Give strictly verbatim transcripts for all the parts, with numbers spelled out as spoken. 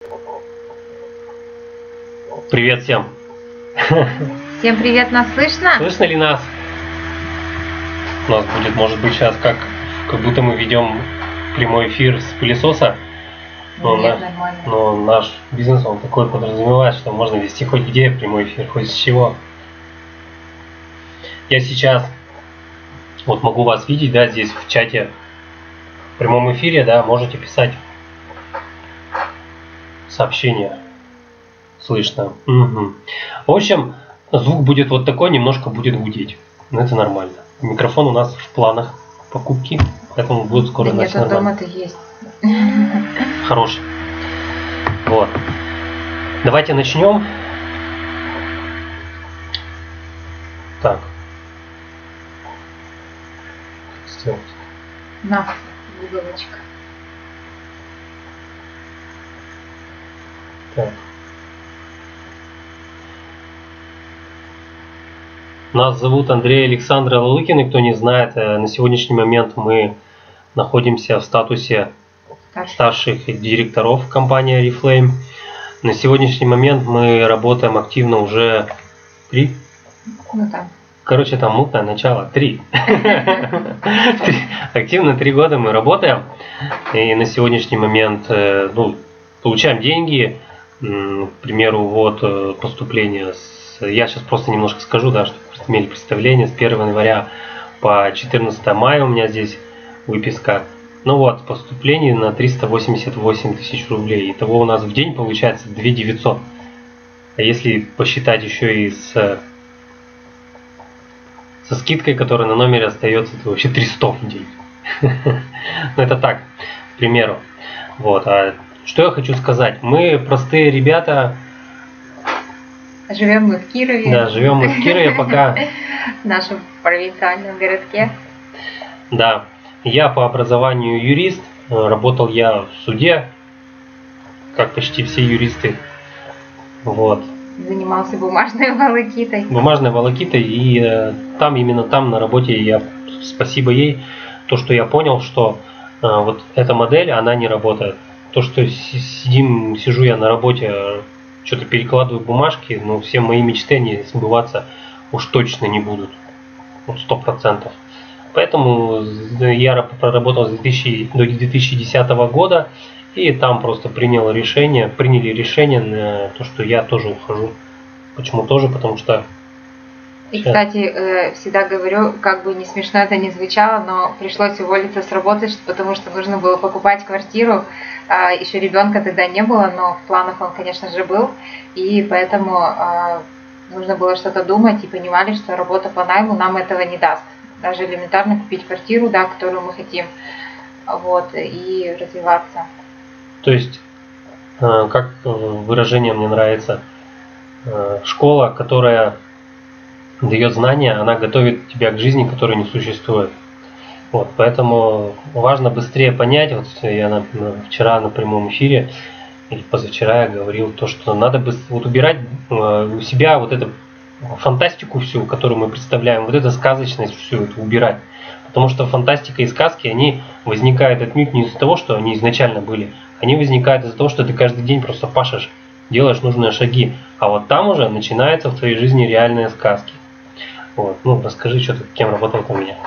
Привет всем! Всем привет, нас слышно? Слышно ли нас? У нас будет, может быть, сейчас как, как будто мы ведем прямой эфир с пылесоса. Но, Нет, на, нормально. но наш бизнес, он такой подразумевает, что можно вести хоть где прямой эфир, хоть с чего. Я сейчас вот могу вас видеть, да, здесь в чате, в прямом эфире, да, можете писать сообщения. Слышно. Угу. В общем, звук будет вот такой, немножко будет гудеть. Но это нормально. Микрофон у нас в планах покупки, поэтому будет скоро да значит нет, нормально. дома-то есть. Хороший. Вот. Давайте начнем. Так. Сделать. На, уголочка. Так. Нас зовут Андрей Александр Лалыкин, и кто не знает, на сегодняшний момент мы находимся в статусе старших директоров компании Oriflame. На сегодняшний момент мы работаем активно уже три. Ну там. Короче, там мутное начало. Три. Активно три года мы работаем. И на сегодняшний момент ну, получаем деньги. К примеру, вот поступление с... Я сейчас просто немножко скажу, да, чтобы имели представление. С первого января по четырнадцатое мая у меня здесь выписка. Ну вот, поступление на триста восемьдесят восемь тысяч рублей. Итого у нас в день получается две тысячи девятьсот. А если посчитать еще и с, со скидкой, которая на номере остается, то вообще триста в день. Ну это так, к примеру. Вот. А что я хочу сказать? Мы простые ребята. Живем мы в Кирове. Да, живем мы в Кирове пока. В нашем провинциальном городке. Да. Я по образованию юрист, работал я в суде, как почти все юристы. Вот. Занимался бумажной волокитой. Бумажной волокитой, и э, там, именно там на работе, я, спасибо ей, то, что я понял, что э, вот эта модель, она не работает. То, что сидим, сижу я на работе, что-то перекладываю бумажки, но все мои мечты, они сбываться уж точно не будут. Вот сто процентов. Поэтому я проработал с две тысячи, до две тысячи десятого года, и там просто принял решение, приняли решение на то, что я тоже ухожу. Почему тоже? Потому что... И, кстати, всегда говорю, как бы не смешно это ни звучало, но пришлось уволиться с работы, потому что нужно было покупать квартиру. Еще ребенка тогда не было, но в планах он, конечно же, был. И поэтому нужно было что-то думать, и понимали, что работа по найму нам этого не даст. Даже элементарно купить квартиру, да, которую мы хотим, вот, и развиваться. То есть, как выражение мне нравится, школа, которая дает знания, она готовит тебя к жизни, которая не существует. Вот, поэтому важно быстрее понять, вот я на, на, вчера на прямом эфире, или позавчера я говорил, то, что надо быстро, вот убирать у себя вот это фантастику всю, которую мы представляем, вот эту сказочность всю это убирать. Потому что фантастика и сказки, они возникают отнюдь не из-за того, что они изначально были. Они возникают из-за того, что ты каждый день просто пашешь, делаешь нужные шаги. А вот там уже начинаются в твоей жизни реальные сказки. Вот. Ну, расскажи, что ты, кем работал у меня.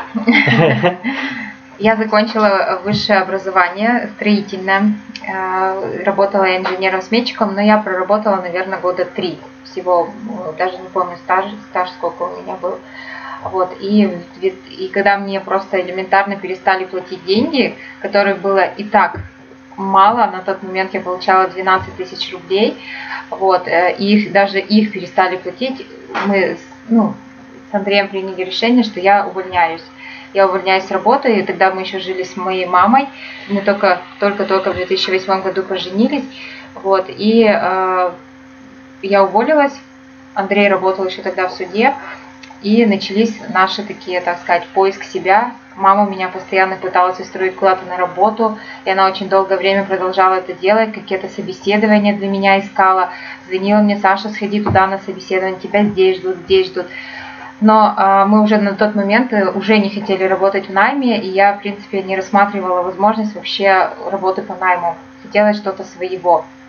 Я закончила высшее образование, строительное. Работала инженером-сметчиком, но я проработала, наверное, года три. Всего, даже не помню стаж, стаж сколько у меня был. Вот. И, и когда мне просто элементарно перестали платить деньги, которых было и так мало, на тот момент я получала двенадцать тысяч рублей, вот, и их, даже их перестали платить, мы ну, с Андреем приняли решение, что я увольняюсь. Я увольняюсь с работы, и тогда мы еще жили с моей мамой, мы только, только-только в две тысячи восьмом году поженились, вот, и э, я уволилась, Андрей работал еще тогда в суде, и начались наши такие, так сказать, поиск себя. Мама меня постоянно пыталась устроить куда-то на работу, и она очень долгое время продолжала это делать, какие-то собеседования для меня искала. Звонила мне: Саша, сходи туда на собеседование, тебя здесь ждут, здесь ждут. Но э, мы уже на тот момент уже не хотели работать в найме, и я, в принципе, не рассматривала возможность вообще работы по найму. Хотела что-то своего,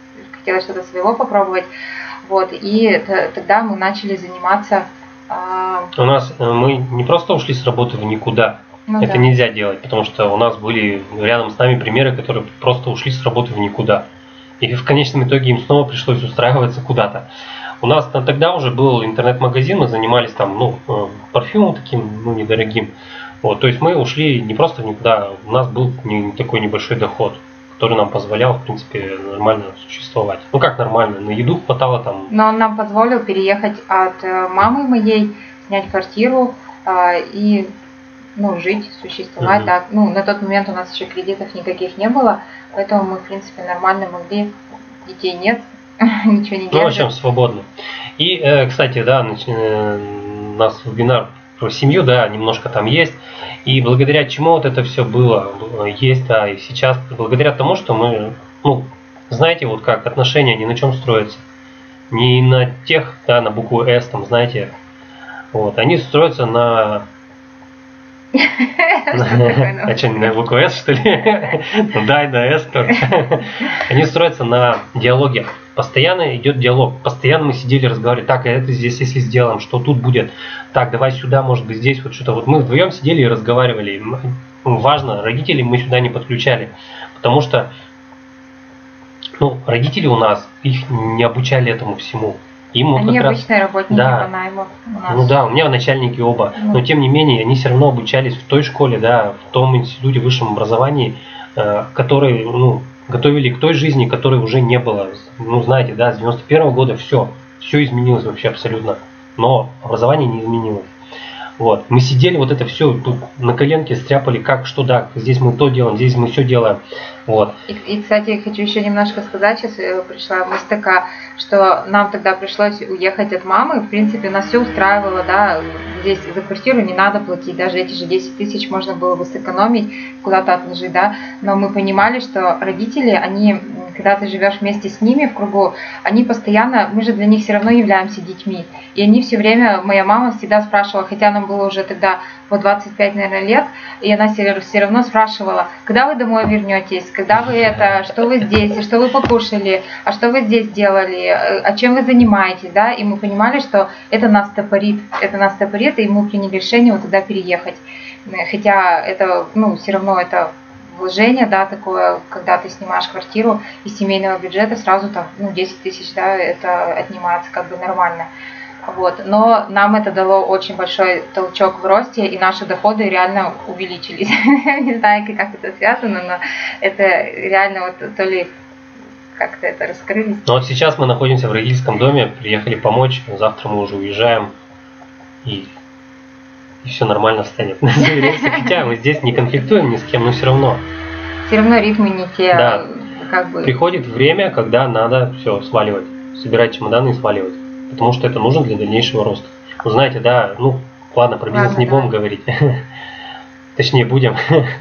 хотелось что-то своего попробовать. Вот, и тогда мы начали заниматься... У нас мы не просто ушли с работы в никуда. Ну, это да. Нельзя делать, потому что у нас были рядом с нами примеры, которые просто ушли с работы в никуда. И в конечном итоге им снова пришлось устраиваться куда-то. У нас тогда уже был интернет-магазин, мы занимались там, ну, парфюмом таким, ну, недорогим. Вот, то есть мы ушли не просто в никуда, у нас был не такой небольшой доход, который нам позволял, в принципе, нормально существовать. Ну как нормально, на еду хватало там. Но он нам позволил переехать от мамы моей, снять квартиру и, ну, жить, существовать. Mm-hmm. Так. Ну, на тот момент у нас еще кредитов никаких не было, поэтому мы, в принципе, нормально могли, детей нет, ничего не делать. Ну, в общем, свободно. И, кстати, да, у нас вебинар про семью, да, немножко там есть. И благодаря чему вот это все было, есть, да, и сейчас, благодаря тому, что мы, ну, знаете, вот как отношения ни на чем строятся. Не на тех, да, на букву С, там, знаете, вот, они строятся на... А что, на букву С, что ли? Ну да, на С тоже. Они строятся на диалоге. Постоянно идет диалог. Постоянно мы сидели, разговаривали. Так, это здесь, если сделаем, что тут будет? Так, давай сюда, может быть, здесь вот что-то. Вот мы вдвоем сидели и разговаривали. Важно, родителей мы сюда не подключали. Потому что, ну, родители у нас, их не обучали этому всему. Им они как обычные раз... работники да. по найму. Ну да, у меня начальники оба. Ну. Но тем не менее, они все равно обучались в той школе, да, в том институте высшем образовании, э, который, ну, готовили к той жизни, которой уже не было. Ну, знаете, да, с девяносто первого года все, все изменилось вообще абсолютно. Но образование не изменилось. Вот. Мы сидели, вот это все тут на коленке стряпали, как, что, да, здесь мы то делаем, здесь мы все делаем. Вот. И, и, кстати, хочу еще немножко сказать, сейчас пришла мысль такая, что нам тогда пришлось уехать от мамы, в принципе, нас все устраивало, да, здесь за квартиру не надо платить, даже эти же десять тысяч можно было бы сэкономить, куда-то отложить, да, но мы понимали, что родители, они, когда ты живешь вместе с ними в кругу, они постоянно, мы же для них все равно являемся детьми, и они все время, моя мама всегда спрашивала, хотя нам было уже тогда по двадцать пять, наверное, лет, и она все равно спрашивала, когда вы домой вернетесь, когда вы это, что вы здесь, что вы покушали, а что вы здесь делали, а чем вы занимаетесь, да, и мы понимали, что это нас топорит, это нас топорит, и мы приняли решение вот туда переехать, хотя это, ну, все равно это вложение, да, такое, когда ты снимаешь квартиру из семейного бюджета, сразу там, ну, десять тысяч, да, это отнимается как бы нормально. Вот. Но нам это дало очень большой толчок в росте, и наши доходы реально увеличились. Не знаю, как это связано, но это реально вот то ли как-то это раскрылись. Ну вот сейчас мы находимся в родительском доме, приехали помочь, завтра мы уже уезжаем, и, и все нормально станет. Хотя мы здесь не конфликтуем ни с кем, но все равно. Все равно ритмы не те. Да. Как бы. Приходит время, когда надо все сваливать, собирать чемоданы и сваливать. Потому что это нужно для дальнейшего роста. Вы знаете, да, ну, ладно, про бизнес ладно, не будем да. говорить. Точнее, будем.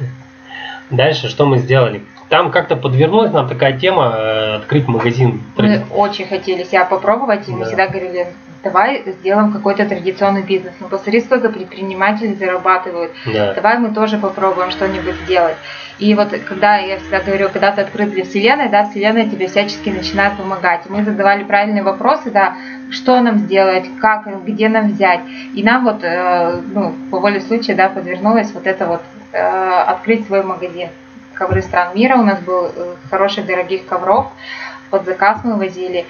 Дальше, что мы сделали? Там как-то подвернулась нам такая тема, э, открыть магазин. Мы очень хотели себя попробовать, и да. мы всегда говорили, давай сделаем какой-то традиционный бизнес. Ну, посмотри, сколько предпринимателей зарабатывают. Да. Давай мы тоже попробуем что-нибудь сделать. И вот когда, я всегда говорю, когда ты открыт для Вселенной, да, Вселенная тебе всячески начинает помогать. И мы задавали правильные вопросы, да, что нам сделать, как, где нам взять. И нам вот, э, ну, по воле случая, да, подвернулось вот это вот, э, открыть свой магазин. Ковры стран мира, у нас был э, хороших дорогих ковров, под заказ мы возили.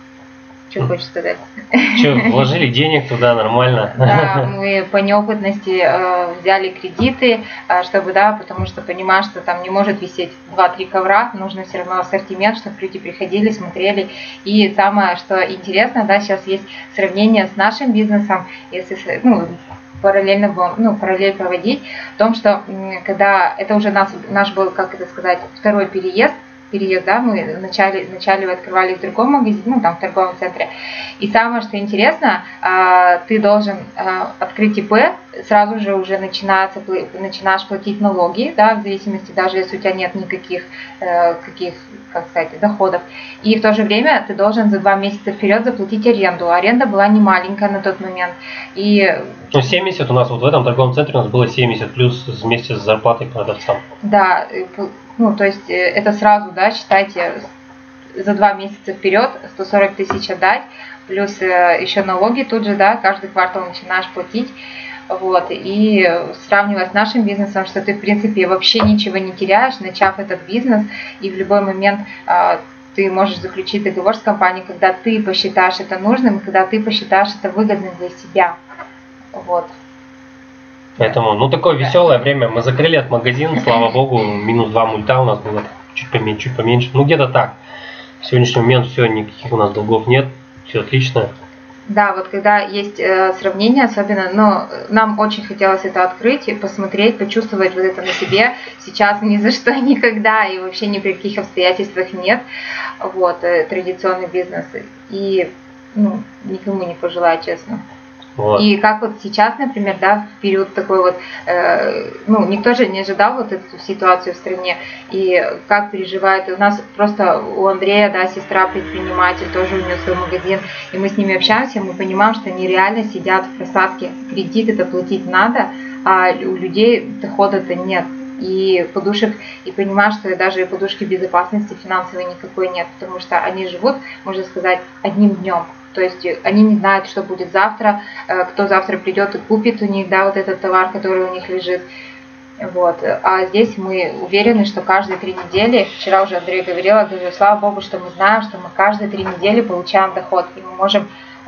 Что хочешь сказать? Что, вложили денег туда нормально? Да, мы по неопытности э, взяли кредиты, э, чтобы, да, потому что понимаешь, что там не может висеть два-три ковра, нужно все равно ассортимент, чтобы люди приходили, смотрели. И самое, что интересно, да, сейчас есть сравнение с нашим бизнесом, если, ну, параллельно, ну, параллель проводить, в том, что когда это уже нас, наш был, как это сказать, второй переезд, переезд, да, мы вначале, вначале открывали в другом магазине, ну, там, в торговом центре. И самое, что интересно, ты должен открыть ИП, сразу же уже начинается, начинаешь платить налоги, да, в зависимости, даже если у тебя нет никаких, каких, как сказать, доходов. И в то же время ты должен за два месяца вперед заплатить аренду. Аренда была не маленькая на тот момент. И... Ну, семьдесят у нас вот в этом торговом центре у нас было семьдесят плюс вместе с зарплатой продавцам. Да, ну, то есть это сразу, да, считайте, за два месяца вперед сто сорок тысяч отдать, плюс еще налоги тут же, да, каждый квартал начинаешь платить. Вот, и сравнивая с нашим бизнесом, что ты, в принципе, вообще ничего не теряешь, начав этот бизнес, и в любой момент а, ты можешь заключить договор с компанией, когда ты посчитаешь это нужным, когда ты посчитаешь это выгодным для себя. Вот. Поэтому, ну, такое веселое время. Мы закрыли этот магазин, слава богу, минус два мульта у нас было, чуть поменьше, чуть поменьше. Ну, где-то так. В сегодняшний момент все, никаких у нас долгов нет, все отлично. Да, вот когда есть э, сравнение, особенно, но нам очень хотелось это открыть и посмотреть, почувствовать вот это на себе. Сейчас ни за что, никогда и вообще ни при каких обстоятельствах нет. Вот, э, традиционный бизнес. И, ну, никому не пожелаю, честно. Вот. И как вот сейчас, например, да, в период такой вот, э, ну, никто же не ожидал вот эту ситуацию в стране, и как переживает, и у нас просто у Андрея, да, сестра предприниматель, тоже у нее свой магазин, и мы с ними общаемся, мы понимаем, что они реально сидят в просадке, кредит это платить надо, а у людей дохода-то нет. И подушек, и понимаю, что даже подушки безопасности финансовой никакой нет, потому что они живут, можно сказать, одним днем. То есть они не знают, что будет завтра, кто завтра придет и купит у них, да, вот этот товар, который у них лежит. Вот. А здесь мы уверены, что каждые три недели, вчера уже Андрей говорила, говорю, слава богу, что мы знаем, что мы каждые три недели получаем доход, и мы можем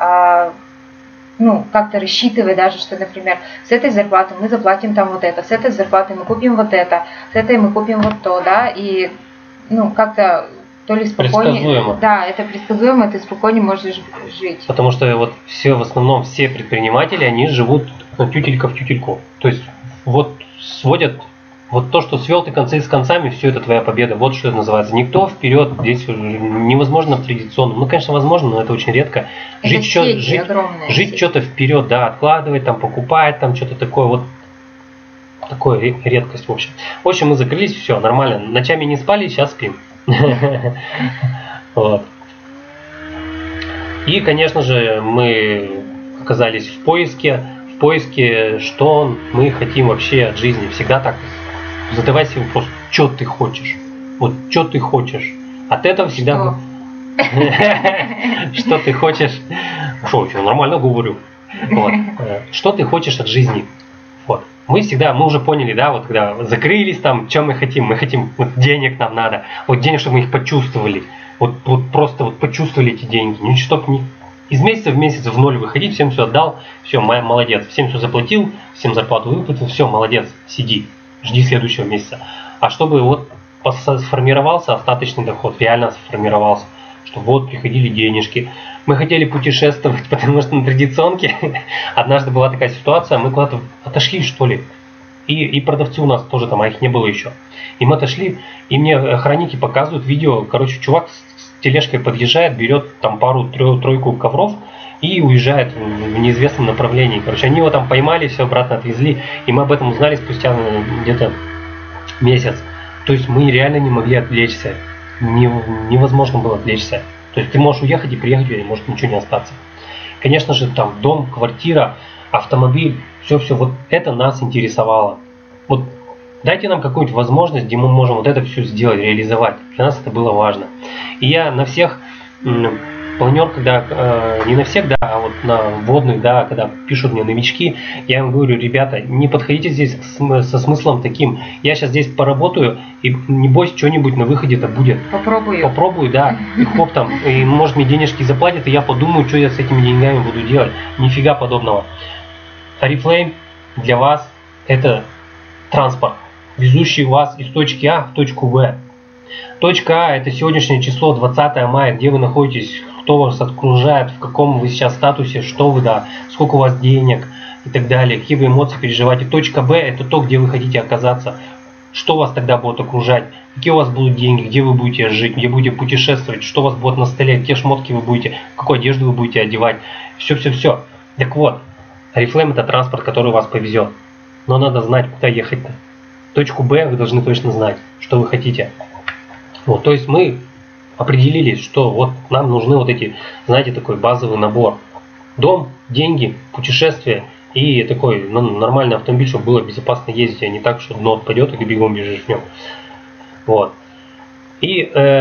ну, как-то рассчитывать даже, что, например, с этой зарплаты мы заплатим там вот это, с этой зарплаты мы купим вот это, с этой мы купим вот то, да, и ну, как-то то ли спокойнее, да, это предсказуемо, ты спокойнее можешь жить. Потому что вот все, в основном все предприниматели, они живут тютелька в тютельку. То есть вот сводят, вот то, что свел ты концы с концами, все это твоя победа. Вот что это называется. Никто вперед, здесь невозможно в традиционном. Ну, конечно, возможно, но это очень редко. Это жить что-то жить, жить что-то вперед, да, откладывать, там, покупать, там, что-то такое, вот такое редкость, в общем. В общем, мы закрылись, все, нормально. Ночами не спали, сейчас спим. Вот. И, конечно же, мы оказались в поиске, в поиске, что мы хотим вообще от жизни. Всегда так. Задавай себе вопрос, что ты хочешь. Вот, что ты хочешь. От этого всегда... Что ты хочешь? Что, еще нормально говорю. Что ты хочешь от жизни? Вот. Мы всегда, мы уже поняли, да, вот когда закрылись там, что мы хотим, мы хотим, вот денег нам надо, вот денег, чтобы мы их почувствовали, вот, вот просто вот почувствовали эти деньги, не чтобы не, из месяца в месяц в ноль выходить, всем все отдал, все, молодец, всем все заплатил, всем зарплату выплатил, все, молодец, сиди, жди следующего месяца. А чтобы вот сформировался остаточный доход, реально сформировался, чтобы вот приходили денежки. Мы хотели путешествовать, потому что на традиционке однажды была такая ситуация, мы куда-то отошли, что ли, и, и продавцы у нас тоже там, а их не было еще. И мы отошли, и мне охранники показывают видео, короче, чувак с тележкой подъезжает, берет там пару-тройку ковров и уезжает в неизвестном направлении. Короче, они его там поймали, все обратно отвезли, и мы об этом узнали спустя где-то месяц. То есть мы реально не могли отвлечься, невозможно было отвлечься. То есть ты можешь уехать и приехать, и может ничего не остаться. Конечно же, там дом, квартира, автомобиль, все-все, вот это нас интересовало. Вот дайте нам какую-нибудь возможность, где мы можем вот это все сделать, реализовать. Для нас это было важно. И я на всех планер, когда, э, не на всех, да, а вот на вводных, да, когда пишут мне новички, я им говорю, ребята, не подходите здесь со смыслом таким, я сейчас здесь поработаю, и небось что-нибудь на выходе-то будет. Попробую. Попробую, да, и хоп там, и может мне денежки заплатят, и я подумаю, что я с этими деньгами буду делать. Нифига подобного. Oriflame для вас это транспорт, везущий вас из точки А в точку В. Точка А это сегодняшнее число двадцатое мая, где вы находитесь, кто вас окружает, в каком вы сейчас статусе, что вы, да, сколько у вас денег и так далее, какие вы эмоции переживаете. Точка Б это то, где вы хотите оказаться, что вас тогда будет окружать, какие у вас будут деньги, где вы будете жить, где будете путешествовать, что у вас будет на столе, какие шмотки вы будете, какую одежду вы будете одевать, все-все-все. Так вот, Oriflame это транспорт, который вас повезет, но надо знать, куда ехать-то. Точку Б вы должны точно знать, что вы хотите. Вот, то есть мы определились, что вот нам нужны вот эти, знаете, такой базовый набор. Дом, деньги, путешествия и такой ну, нормальный автомобиль, чтобы было безопасно ездить, а не так, что дно отпадет и бегом бежишь в нем. Вот. И э,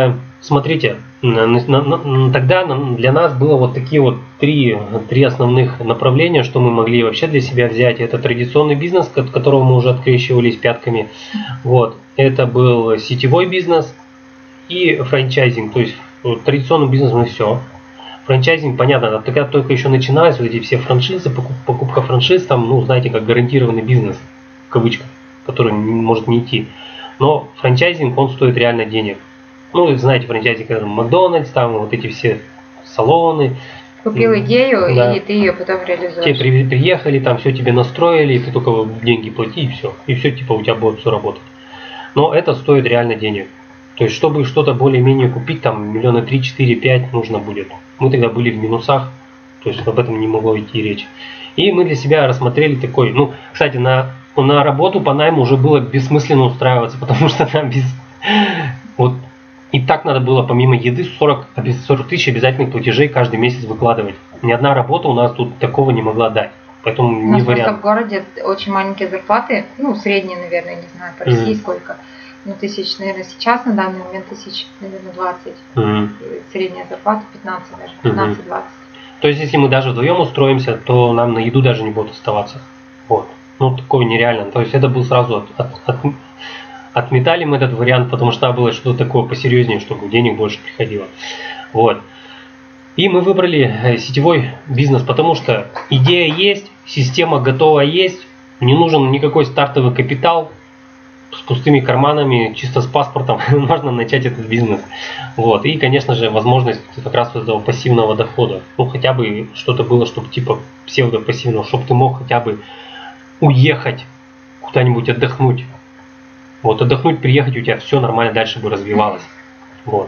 смотрите, тогда для нас было вот такие вот три, три основных направления, что мы могли вообще для себя взять. Это традиционный бизнес, от которого мы уже открещивались пятками. Вот. Это был сетевой бизнес и франчайзинг. То есть традиционный бизнес мы все. Франчайзинг, понятно, тогда только еще начинались вот эти все франшизы, покупка франшиз, там, ну, знаете, как гарантированный бизнес, в кавычках, который может не идти. Но франчайзинг, он стоит реально денег. Ну, вы знаете, франчайзинг, это Макдональдс, там вот эти все салоны. Купил идею, да. И ты ее потом реализуешь. Тебе при, приехали, там все тебе настроили, и ты только деньги плати, и все. И все, типа, у тебя будет все работать. Но это стоит реально денег. То есть, чтобы что-то более-менее купить, там, миллиона три, четыре, пять нужно будет. Мы тогда были в минусах, то есть об этом не могло идти речь. И мы для себя рассмотрели такой, ну, кстати, на, на работу по найму уже было бессмысленно устраиваться, потому что там без... Вот, и так надо было помимо еды сорок, сорок тысяч обязательных платежей каждый месяц выкладывать. Ни одна работа у нас тут такого не могла дать. Поэтому не вариант. У нас в городе очень маленькие зарплаты, ну, средние, наверное, не знаю, по России mm-hmm. сколько. Ну, тысяч, наверное, сейчас на данный момент тысяч, наверное, двадцать. Mm-hmm. Средняя зарплата пятнадцать даже, пятнадцать-двадцать. Mm-hmm. То есть, если мы даже вдвоем устроимся, то нам на еду даже не будет оставаться. Вот. Ну, такое нереально. То есть, это был сразу от, от, от, отметали мы этот вариант, потому что надо было что-то такое посерьезнее, чтобы денег больше приходило. Вот. И мы выбрали сетевой бизнес, потому что идея есть, система готова есть, не нужен никакой стартовый капитал, с пустыми карманами, чисто с паспортом можно начать этот бизнес. Вот. И, конечно же, возможность как раз вот этого пассивного дохода. Ну, хотя бы что-то было, чтобы типа псевдопассивного, чтобы ты мог хотя бы уехать куда-нибудь отдохнуть. Вот, отдохнуть, приехать, у тебя все нормально дальше бы развивалось. Вот.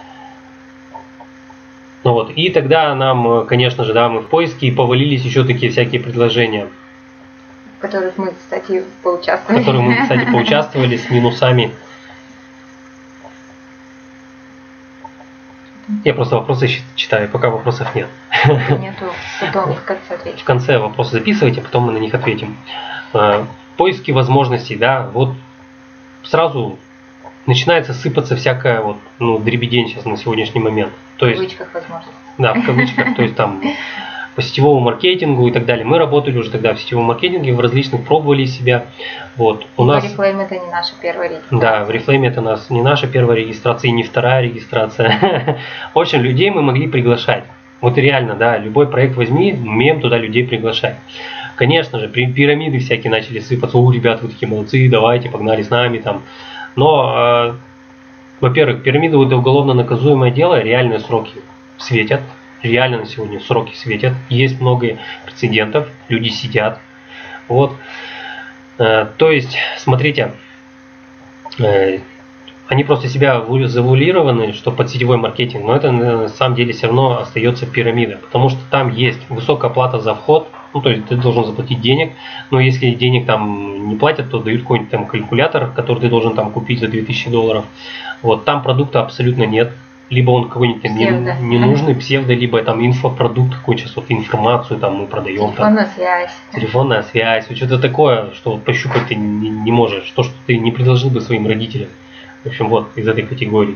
Ну вот. И тогда нам, конечно же, да, мы в поиске, и повалились еще такие всякие предложения. В которых мы, кстати, поучаствовали. В которых мы, кстати, поучаствовали с минусами. Я просто вопросы читаю, пока вопросов нет. Нету, потом в конце ответим. В конце вопросы записывайте, потом мы на них ответим. Поиски возможностей, да, вот сразу начинается сыпаться всякая вот, ну, дребедень сейчас на сегодняшний момент. То есть, в кавычках возможно. Да, в кавычках, то есть там по сетевому маркетингу и так далее. Мы работали уже тогда в сетевом маркетинге, в различных, пробовали себя. Вот. У нас... Reflame это не наша первая регистрация. Да, в Reflame это у нас не наша первая регистрация и не вторая регистрация. В общем, людей мы могли приглашать. Вот реально, да, любой проект возьми, умеем туда людей приглашать. Конечно же, пирамиды всякие начали сыпаться. О, ребят, вы такие молодцы, давайте, погнали с нами там. Но, э, во-первых, пирамида это уголовно наказуемое дело, реальные сроки светят. Реально на сегодня сроки светят. Есть много прецедентов, люди сидят. Вот. Э, то есть, смотрите, э, они просто себя завуалированы, что под сетевой маркетинг, но это на самом деле все равно остается пирамида, потому что там есть высокая плата за вход, ну то есть ты должен заплатить денег, но если денег там не платят, то дают какой-нибудь там калькулятор, который ты должен там купить за две тысячи долларов. Вот, там продукта абсолютно нет. Либо он какой-нибудь не, ненужный псевдо, либо там инфопродукт какой-то, сейчас вот информацию там мы продаем. Телефонная там, связь. Телефонная связь, вот что-то такое, что вот пощупать ты не, не можешь, то, что ты не предложил бы своим родителям. В общем, вот из этой категории.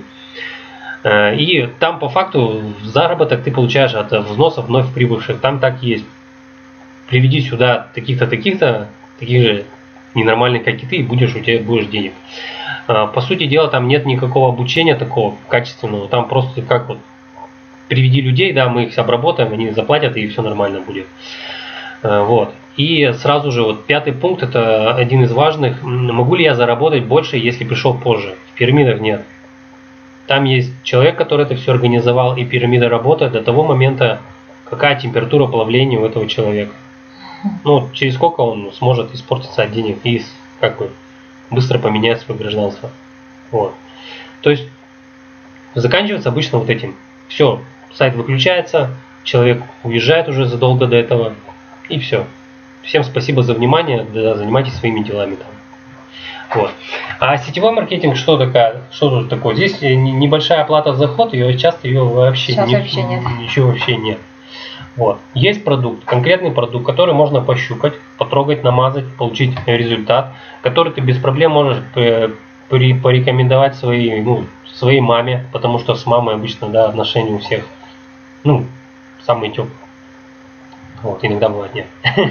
И там по факту заработок ты получаешь от взносов вновь прибывших. Там так есть. Приведи сюда таких-то, таких-то, таких же ненормальных, как и ты, и будешь, у тебя будешь денег. По сути дела, там нет никакого обучения такого качественного. Там просто как вот приведи людей, да, мы их обработаем, они заплатят, и все нормально будет. Вот. И сразу же вот пятый пункт, это один из важных. Могу ли я заработать больше, если пришел позже? В пирамидах нет. Там есть человек, который это все организовал, и пирамида работает до того момента, какая температура плавления у этого человека. Ну, через сколько он сможет испортиться от денег и как бы быстро поменять свое гражданство. Вот. То есть заканчивается обычно вот этим. Все, сайт выключается, человек уезжает уже задолго до этого, и все. Всем спасибо за внимание, да, занимайтесь своими делами там. Вот. А сетевой маркетинг что такое? Что тут такое? Здесь небольшая оплата за вход, ее часто ее вообще, Сейчас не, вообще нет. Ничего вообще нет. Вот. Есть продукт, конкретный продукт, который можно пощупать, потрогать, намазать, получить результат, который ты без проблем можешь порекомендовать своей, ну, своей маме, потому что с мамой обычно, да, отношения у всех, ну, самые теплые. Вот, иногда бывает нет.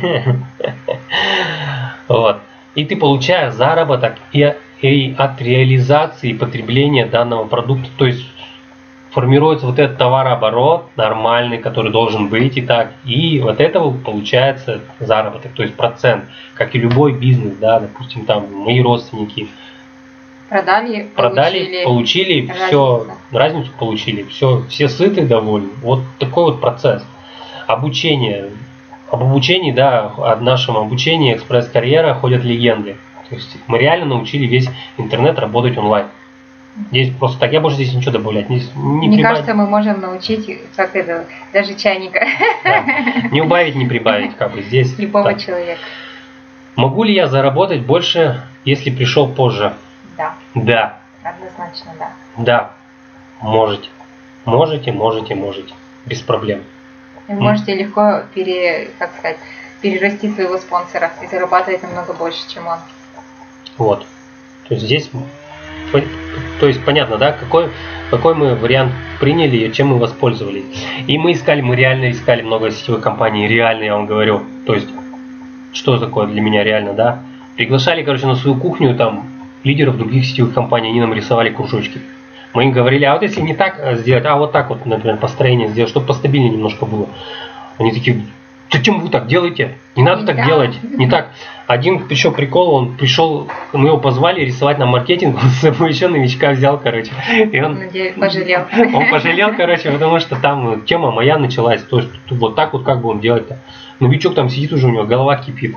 Вот. И ты получаешь заработок и, и от реализации и потребления данного продукта, то есть формируется вот этот товарооборот нормальный, который должен быть и так, и вот этого получается заработок, то есть процент, как и любой бизнес, да, допустим, там мои родственники продали, продали, получили, получили все, разницу получили, все, все сыты, довольны. Вот такой вот процесс. Обучение. Об обучении, да, о нашем обучении экспресс-карьера ходят легенды. То есть мы реально научили весь интернет работать онлайн. Здесь просто так, я больше здесь ничего добавлять не, не Мне прибавить. Кажется, мы можем научить, как это, даже чайника. Да. Не убавить, не прибавить, как бы здесь. Любого так. человека. Могу ли я заработать больше, если пришел позже? Да. Да. Однозначно, да. Да. Можете. Можете, можете, можете. Без проблем. Вы можете mm. легко пере, как сказать, перерасти своего спонсора и зарабатывать намного больше, чем он. Вот. То есть здесь, то есть понятно, да, какой, какой мы вариант приняли и чем мы воспользовались. И мы искали, мы реально искали много сетевых компаний, реально, я вам говорю. То есть, что такое для меня реально, да? Приглашали, короче, на свою кухню там лидеров других сетевых компаний, они нам рисовали кружочки. Мы им говорили, а вот если не так сделать, а вот так вот, например, построение сделать, чтобы постабильнее немножко было. Они такие, зачем вы так делаете? Не надо не так, так делать. Не так. Один еще прикол, он пришел, мы его позвали рисовать нам маркетинг, он с собой еще новичка взял, короче. И он Надеюсь, пожалел. Он пожалел, короче, потому что там тема моя началась. То есть вот так вот как бы он делать-то. Новичок там сидит уже, у него голова кипит.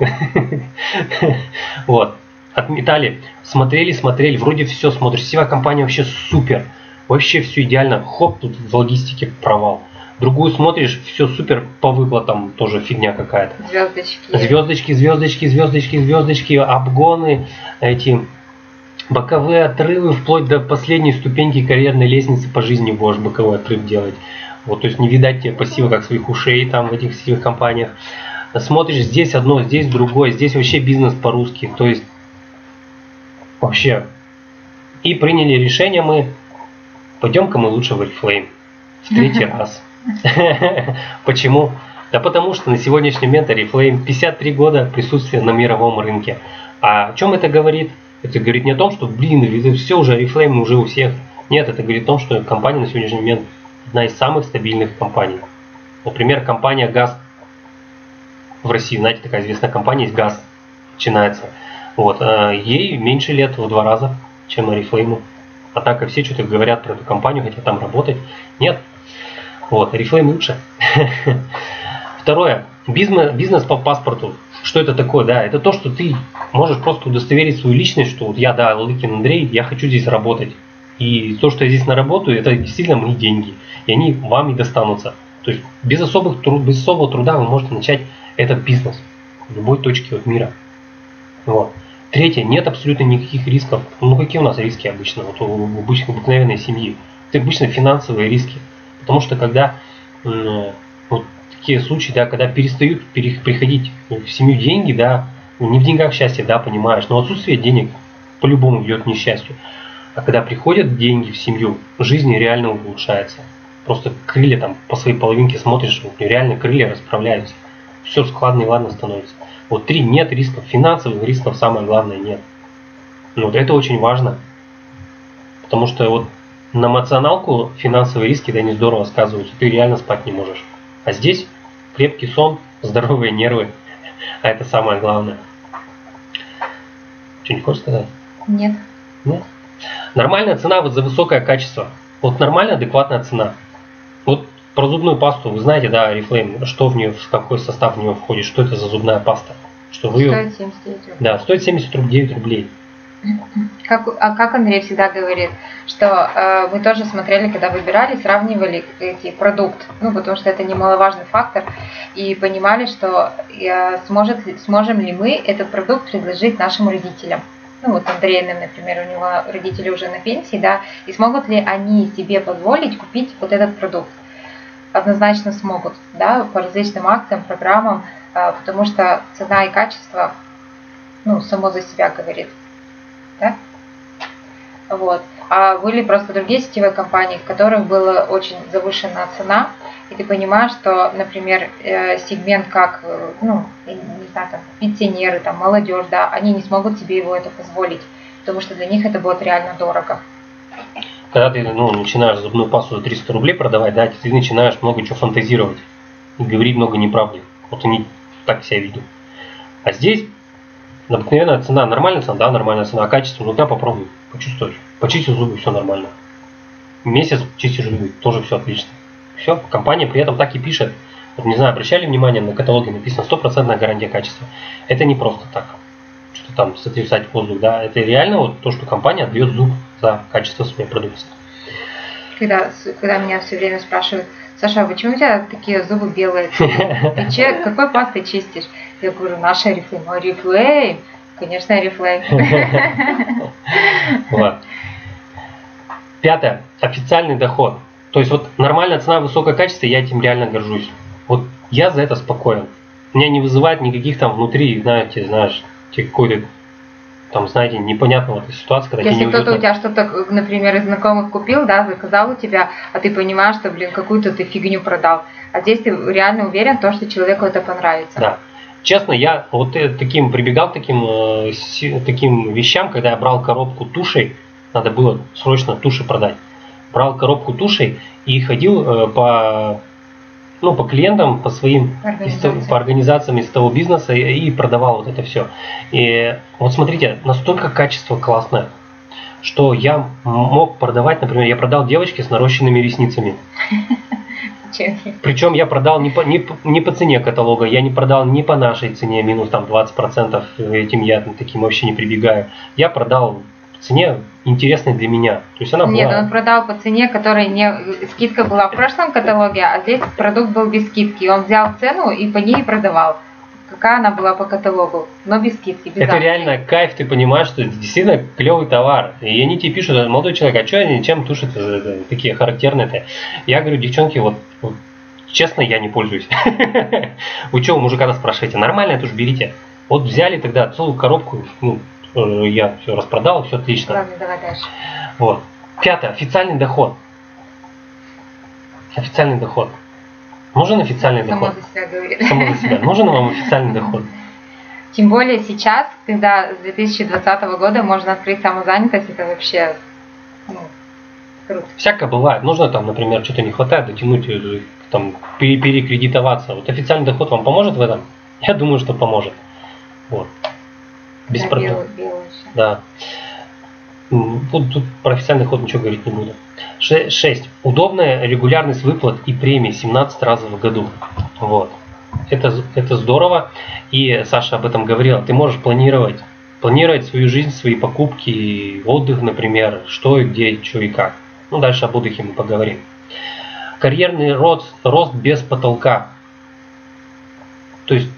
Вот. Отметали, смотрели, смотрели, вроде все смотришь, сетевая компания вообще супер, вообще все идеально, хоп, тут в логистике провал. Другую смотришь, все супер, по выплатам тоже фигня какая-то. Звездочки. Звездочки, звездочки, звездочки, звездочки, обгоны, эти боковые отрывы, вплоть до последней ступеньки карьерной лестницы по жизни можешь боковой отрыв делать. Вот, то есть не видать тебе пассива как своих ушей там в этих сетевых компаниях. Смотришь, здесь одно, здесь другое, здесь вообще бизнес по-русски, то есть вообще. И приняли решение мы, пойдем-ка мы лучше в Oriflame. В третий раз. Почему? Да потому что на сегодняшний момент Oriflame пятьдесят три года присутствия на мировом рынке. А о чем это говорит? Это говорит не о том, что, блин, это все уже Oriflame уже у всех. Нет, это говорит о том, что компания на сегодняшний момент одна из самых стабильных компаний. Например, компания ГАЗ в России, знаете, такая известная компания есть, ГАЗ начинается. Вот, ей меньше лет в два раза, чем Oriflame. Однако все что-то говорят про эту компанию, хотят там работать. Нет. Вот, Oriflame лучше. Второе. Бизнес, бизнес по паспорту. Что это такое? Да, это то, что ты можешь просто удостоверить свою личность, что вот я, да, Лыкин Андрей, я хочу здесь работать. И то, что я здесь наработаю, это действительно мои деньги. И они вам и достанутся. То есть без, особых труд, без особого труда вы можете начать этот бизнес в любой точке вот мира. Вот. Третье, нет абсолютно никаких рисков. Ну какие у нас риски обычно, вот у обычной обыкновенной семьи? Это обычно финансовые риски. Потому что когда э, вот такие случаи, да, когда перестают пере, приходить в семью деньги, да, не в деньгах счастье, да, понимаешь, но отсутствие денег по-любому ведет к несчастью. А когда приходят деньги в семью, жизнь реально улучшается. Просто крылья там по своей половинке смотришь, вот, реально крылья расправляются. Все складно и ладно становится. Вот три, нет рисков, финансовых рисков самое главное нет. Ну, вот это очень важно. Потому что вот на эмоционалку финансовые риски, да, не здорово сказываются. Ты реально спать не можешь. А здесь крепкий сон, здоровые нервы. А это самое главное. Что, не хочешь сказать? Нет. Нет? Нормальная цена вот за высокое качество. Вот нормальная, адекватная цена. Вот про зубную пасту, вы знаете, да, Oriflame, что в нее, в какой состав в нее входит, что это за зубная паста? Что вы стоит семьдесят девять рублей. Да, стоит семьдесят девять рублей. Как, а как Андрей всегда говорит, что э, мы тоже смотрели, когда выбирали, сравнивали эти продукт, ну потому что это немаловажный фактор, и понимали, что э, сможет, сможем ли мы этот продукт предложить нашим родителям. Ну вот Андрей, например, у него родители уже на пенсии, да, и смогут ли они себе позволить купить вот этот продукт? Однозначно смогут, да, по различным акциям, программам, э, потому что цена и качество, ну, само за себя говорит. Да? Вот. А были просто другие сетевые компании, в которых была очень завышенная цена, и ты понимаешь, что, например, сегмент как, ну, не знаю, там, пенсионеры, там, молодежь, да, они не смогут себе его это позволить, потому что для них это будет реально дорого. Когда ты, ну, начинаешь зубную пасту за триста рублей продавать, да, ты начинаешь много чего фантазировать и говорить много неправды. Вот они так себя ведут. А здесь обыкновенная цена, нормальная цена, да, нормальная цена, а качество, ну, я попробуй, почувствуешь. Почистил зубы, все нормально. Месяц чистишь зубы, тоже все отлично. Все, компания при этом так и пишет. Вот, не знаю, обращали внимание, на каталоге написано стопроцентная гарантия качества. Это не просто так, что там сотрясать воздух, да, это реально вот то, что компания отдает зуб за качество своей продукции. Когда, когда меня все время спрашивают: Саша, а почему у тебя такие зубы белые? Ты че, какой пастой чистишь? Я говорю, наша Oriflame. Oriflame? Конечно, Oriflame. Вот. Пятое. Официальный доход. То есть вот нормальная цена, высокое качество, я этим реально горжусь. Вот я за это спокоен. Меня не вызывает никаких там внутри, знаете, знаешь, какой-то там, знаете, непонятного ситуации, когда если кто-то неуютно. у тебя что-то, например, из знакомых купил, да, заказал у тебя, а ты понимаешь, что, блин, какую-то ты фигню продал. А здесь ты реально уверен в том, что человеку это понравится. Да. Честно, я вот таким прибегал к таким, э, си, таким вещам, когда я брал коробку тушей, надо было срочно туши продать. Брал коробку тушей и ходил э, по, ну, по клиентам, по своим Организации. из, по организациям из того бизнеса и, и продавал вот это все. И вот смотрите, настолько качество классное, что я мог продавать, например, я продал девочке с нарощенными ресницами. Причем я продал не по, не, не по цене каталога, я не продал не по нашей цене, минус там двадцать процентов, этим я таким вообще не прибегаю. Я продал по цене интересной для меня. То есть она Нет, была... он продал по цене, которой не скидка была в прошлом каталоге, а здесь продукт был без скидки. Он взял цену и по ней продавал. Какая она была по каталогу, но без скидки. Без это акции. реально кайф, ты понимаешь, что это действительно клевый товар. И они тебе пишут, молодой человек, а что они, чем тушат такие характерные-то? Я говорю, девчонки, вот, вот честно, я не пользуюсь. Вы что, у мужика спрашиваете, нормально тушь берите. Вот взяли тогда целую коробку, ну, я все распродал, все отлично. Ладно, давай дальше. Вот. Пятое, официальный доход. Официальный доход. Нужен официальный Само доход? за себя говорит. Само за себя. Нужен вам официальный доход? Тем более сейчас, когда с две тысячи двадцатого года можно открыть самозанятость, это вообще, ну, круто. Всякое бывает. Нужно там, например, что-то не хватает, дотянуть, там, перекредитоваться. Вот официальный доход вам поможет в этом? Я думаю, что поможет. Вот. Без Да, проблем. белый, белый Да. Тут, тут про официальный доход ничего говорить не буду. шесть. Удобная регулярность выплат и премий семнадцать раз в году. Вот. Это, это здорово. И Саша об этом говорила. Ты можешь планировать, планировать свою жизнь, свои покупки, отдых, например, что и где, что и как. Ну, дальше об отдыхе мы поговорим. Карьерный рост, рост без потолка. То есть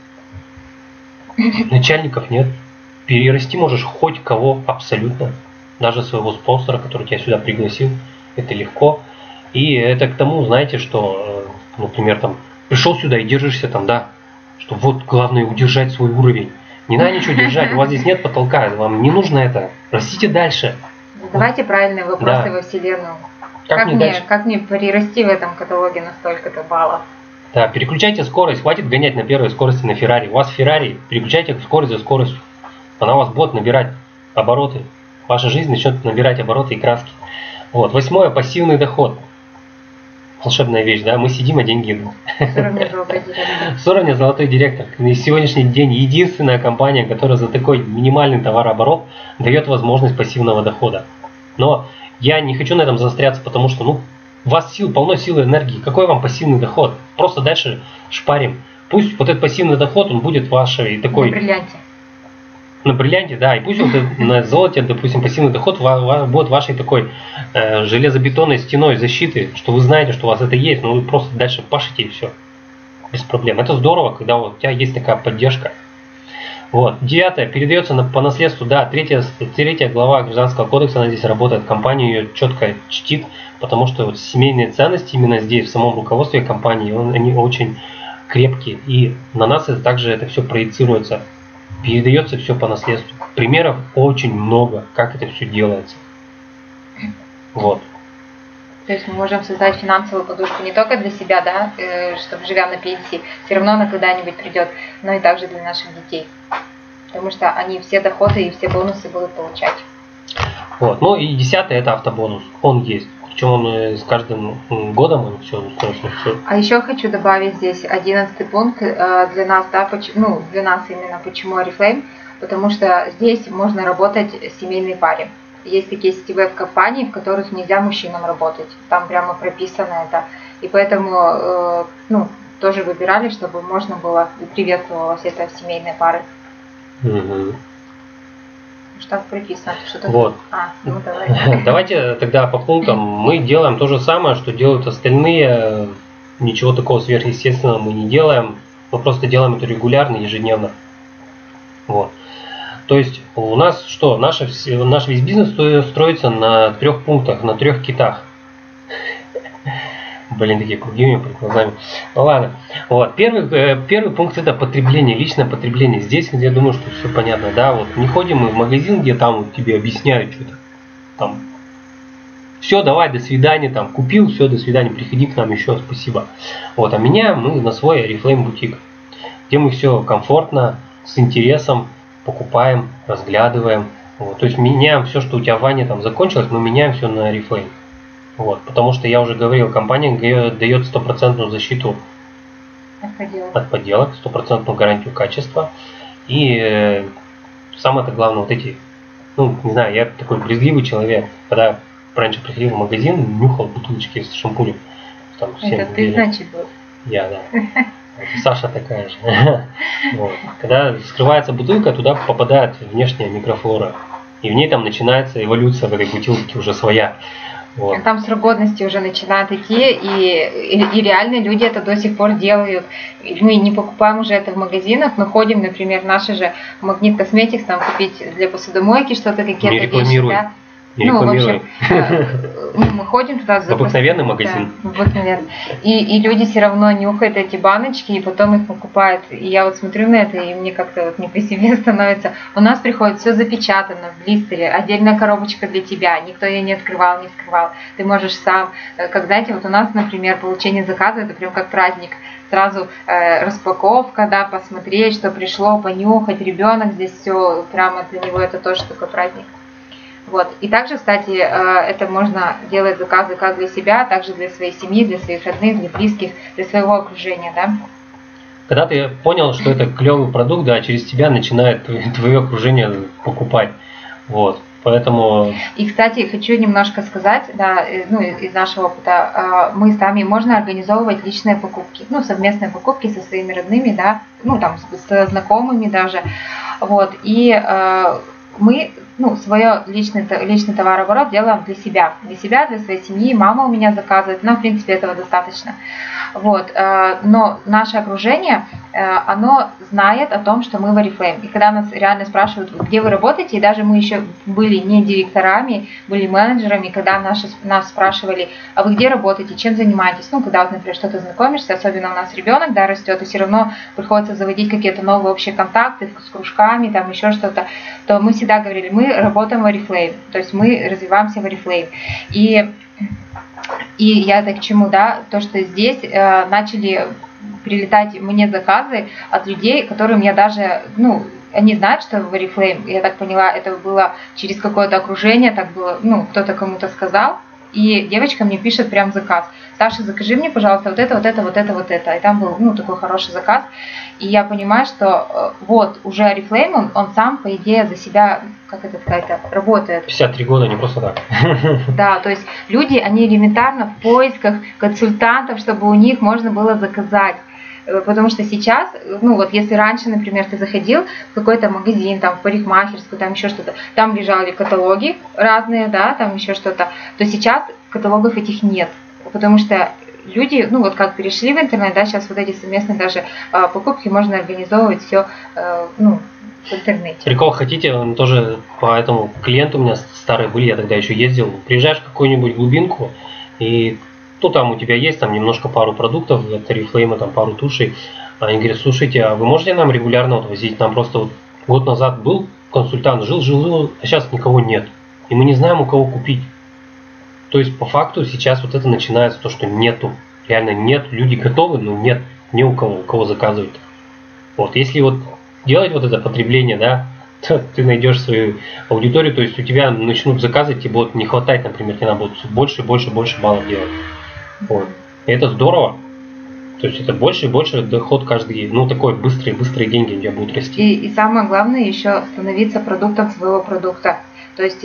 начальников нет. Перерасти можешь хоть кого абсолютно. Даже своего спонсора, который тебя сюда пригласил. Это легко. И это к тому, знаете, что, например, там пришел сюда и держишься там, да, что вот главное удержать свой уровень. Не надо ничего держать, у вас здесь нет потолка, вам не нужно это. Растите дальше. Задавайте правильные вопросы, да, во Вселенную. Как, как, мне мне, дальше? как мне перерасти в этом каталоге на столько-то баллов? Да, переключайте скорость, хватит гонять на первой скорости на Феррари. У вас Феррари, переключайте скорость за скоростью. Она у вас будет набирать обороты. Ваша жизнь начнет набирать обороты и краски. Вот. Восьмое, пассивный доход. Волшебная вещь, да? Мы сидим, а деньги идут. С уровня золотой директор. С уровня золотой директор. На сегодняшний день единственная компания, которая за такой минимальный товарооборот дает возможность пассивного дохода. Но я не хочу на этом заостряться, потому что, ну, у вас сил, полно силы, энергии. Какой вам пассивный доход? Просто дальше шпарим. Пусть вот этот пассивный доход, он будет вашей такой... На бриллианте. На бриллианте, да, и пусть вот на золоте, допустим, пассивный доход будет вашей такой э, железобетонной стеной защиты, что вы знаете, что у вас это есть, но вы просто дальше пашете и все. Без проблем. Это здорово, когда вот у тебя есть такая поддержка. Вот. Девятое. Передается на, по наследству, да, третья, третья глава Гражданского кодекса, она здесь работает, компания ее четко чтит, потому что вот семейные ценности именно здесь, в самом руководстве компании, он, они очень крепкие, и на нас это также это все проецируется. Передается все по наследству. Примеров очень много, как это все делается. Вот. То есть мы можем создать финансовую подушку не только для себя, да, э, чтобы живя на пенсии, все равно она когда-нибудь придет, но и также для наших детей. Потому что они все доходы и все бонусы будут получать. Вот. Ну и десятый это автобонус. Он есть. Причем он с каждым годом он все устроится. Все. А еще хочу добавить здесь одиннадцатый пункт э, для нас, да, поч- ну, для нас именно почему Oriflame, потому что здесь можно работать в семейной паре. Есть такие сетевые компании, в которых нельзя мужчинам работать. Там прямо прописано это. И поэтому э, ну, тоже выбирали, чтобы можно было и приветствовалось это в семейной пары. Угу. Что так прописано? Что-то... Вот. А, ну давай. Давайте тогда по пунктам. Мы делаем то же самое, что делают остальные. Ничего такого сверхъестественного мы не делаем. Мы просто делаем это регулярно, ежедневно. Вот. То есть у нас что? Наша, наш весь бизнес строится на трех пунктах, на трех китах. Блин, такие круги у меня перед глазами. Ну ладно. Вот. Первый, первый пункт это потребление, личное потребление. Здесь, я думаю, что все понятно. Да? Вот не ходим мы в магазин, где там вот тебе объясняют что-то. Там все, давай, до свидания, там купил, все, до свидания, приходи к нам еще, спасибо. Вот, а меняем мы на свой Oriflame бутик, где мы все комфортно, с интересом покупаем, разглядываем. Вот, то есть меняем все, что у тебя в ванне там закончилось, мы меняем все на Oriflame. Вот, потому что я уже говорил, компания дает стопроцентную защиту от подделок, от подделок, стопроцентную гарантию качества. И э, самое-то главное, вот эти, ну, не знаю, я такой брезгливый человек, когда раньше приходил в магазин, нюхал бутылочки с шампунем. Там, это ты, недель. Значит, был? Я, да. Саша такая же. Вот. Когда скрывается бутылка, туда попадает внешняя микрофлора. И в ней там начинается эволюция в этой бутылке уже своя. Вот. Там срок годности уже начинает идти, и, и, и реально люди это до сих пор делают. Мы не покупаем уже это в магазинах, мы ходим, например, наши же Магнит Косметикс, там купить для посудомойки что-то, какие-то вещи. Да? Не ну, в общем, мы ходим туда за обыкновенный магазин. Да, обыкновенный. И, и люди все равно нюхают эти баночки и потом их покупают. И я вот смотрю на это, и мне как-то вот не по себе становится. У нас приходит все запечатано в блистере, отдельная коробочка для тебя. Никто ее не открывал, не скрывал. Ты можешь сам, как знаете, вот у нас, например, получение заказа, это прям как праздник. Сразу э, распаковка, да, посмотреть, что пришло, понюхать. Ребенок здесь все, прямо для него это тоже такой праздник. Вот. И также, кстати, это можно делать заказы как для себя, так же для своей семьи, для своих родных, для близких, для своего окружения, да. Когда ты понял, что это клевый продукт, да, через тебя начинает твое окружение покупать. Вот. Поэтому... И, кстати, хочу немножко сказать, да, ну, из нашего опыта, мы сами можно организовывать личные покупки, ну, совместные покупки со своими родными, да, ну, там, с знакомыми даже, вот, и мы, ну, свое личный, личный товарооборот делаем для себя, для себя, для своей семьи. Мама у меня заказывает, нам, в принципе, этого достаточно. Вот. Но наше окружение, оно знает о том, что мы в Oriflame. И когда нас реально спрашивают, где вы работаете, и даже мы еще были не директорами, были менеджерами, когда наши, нас спрашивали, а вы где работаете, чем занимаетесь? Ну, когда, вот, например, что-то знакомишься, особенно у нас ребенок, да, растет, и все равно приходится заводить какие-то новые общие контакты с кружками, там еще что-то, то мы всегда говорили, мы работаем в Oriflame, то есть мы развиваемся в Oriflame. И, и я это к чему, да, то, что здесь э, начали прилетать мне заказы от людей, которым я даже, ну, они знают, что в Oriflame, я так поняла, это было через какое-то окружение, так было, ну, кто-то кому-то сказал, и девочка мне пишет прям заказ. Саша, закажи мне, пожалуйста, вот это, вот это, вот это, вот это. И там был, ну, такой хороший заказ. И я понимаю, что вот уже Oriflame, он, он сам, по идее, за себя, как это сказать, работает. пятьдесят три года, не просто так. Да, то есть люди, они элементарно в поисках консультантов, чтобы у них можно было заказать. Потому что сейчас, ну вот если раньше, например, ты заходил в какой-то магазин, там в парикмахерскую, там еще что-то, там лежали каталоги разные, да, там еще что-то, то сейчас каталогов этих нет. Потому что люди, ну вот как перешли в интернет, да, сейчас вот эти совместные даже э, покупки можно организовывать все, э, ну, в интернете. Прикол, хотите, он тоже по этому клиенту у меня старые были, я тогда еще ездил, приезжаешь в какую-нибудь глубинку, и ну там у тебя есть там немножко пару продуктов от Oriflame, там пару тушей, они говорят, слушайте, а вы можете нам регулярно вот возить, нам просто вот год назад был консультант, жил, жил, жил, а сейчас никого нет, и мы не знаем, у кого купить. То есть по факту сейчас вот это начинается то, что нету. Реально нет, люди готовы, но нет ни у кого, у кого заказывать. Вот, если вот делать вот это потребление, да, то ты найдешь свою аудиторию, то есть у тебя начнут заказывать, тебе будет не хватать, например, тебе надо будет больше, больше, больше баллов делать. Вот. И это здорово. То есть это больше и больше доход каждый, ну такой быстрые, быстрые деньги у тебя будут расти. И, и самое главное еще становиться продуктом своего продукта. То есть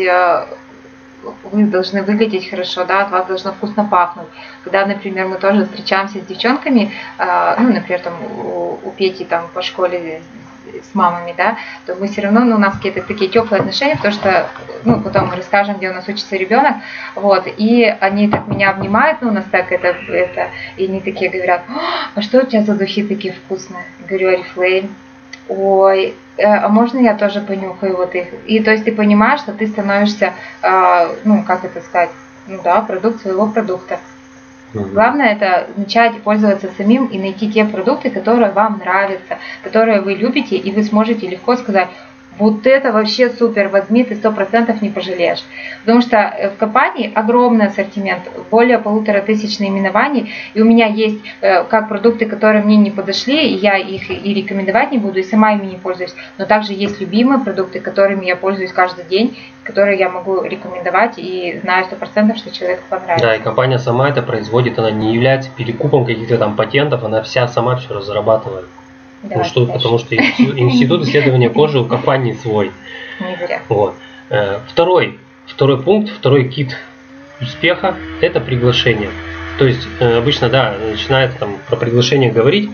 вы должны выглядеть хорошо, да, от вас должно вкусно пахнуть. Когда, например, мы тоже встречаемся с девчонками, ну, например, там у, у Пети там по школе с мамами, да, то мы все равно, ну, у нас какие-то такие теплые отношения, потому что, ну, потом мы расскажем, где у нас учится ребенок, вот, и они так меня обнимают, ну, у нас так это, это, и они такие говорят: а что у тебя за духи такие вкусные? Говорю: Oriflame. Ой, а можно я тоже понюхаю вот их? И то есть ты понимаешь, что ты становишься, ну, как это сказать, ну да, продукт своего продукта. Главное это начать пользоваться самим и найти те продукты, которые вам нравятся, которые вы любите, и вы сможете легко сказать: вот это вообще супер, возьми, ты сто процентов не пожалеешь. Потому что в компании огромный ассортимент, более полутора тысяч наименований, и у меня есть как продукты, которые мне не подошли, и я их и рекомендовать не буду, и сама ими не пользуюсь. Но также есть любимые продукты, которыми я пользуюсь каждый день, которые я могу рекомендовать, и знаю сто процентов, что человеку понравится. Да, и компания сама это производит, она не является перекупом каких-то там патентов, она вся сама все разрабатывает. Да, потому, что, потому что институт исследования кожи у компании свой. Вот. Второй, второй пункт, второй кит успеха – это приглашение. То есть обычно, да, начинает там про приглашение говорить,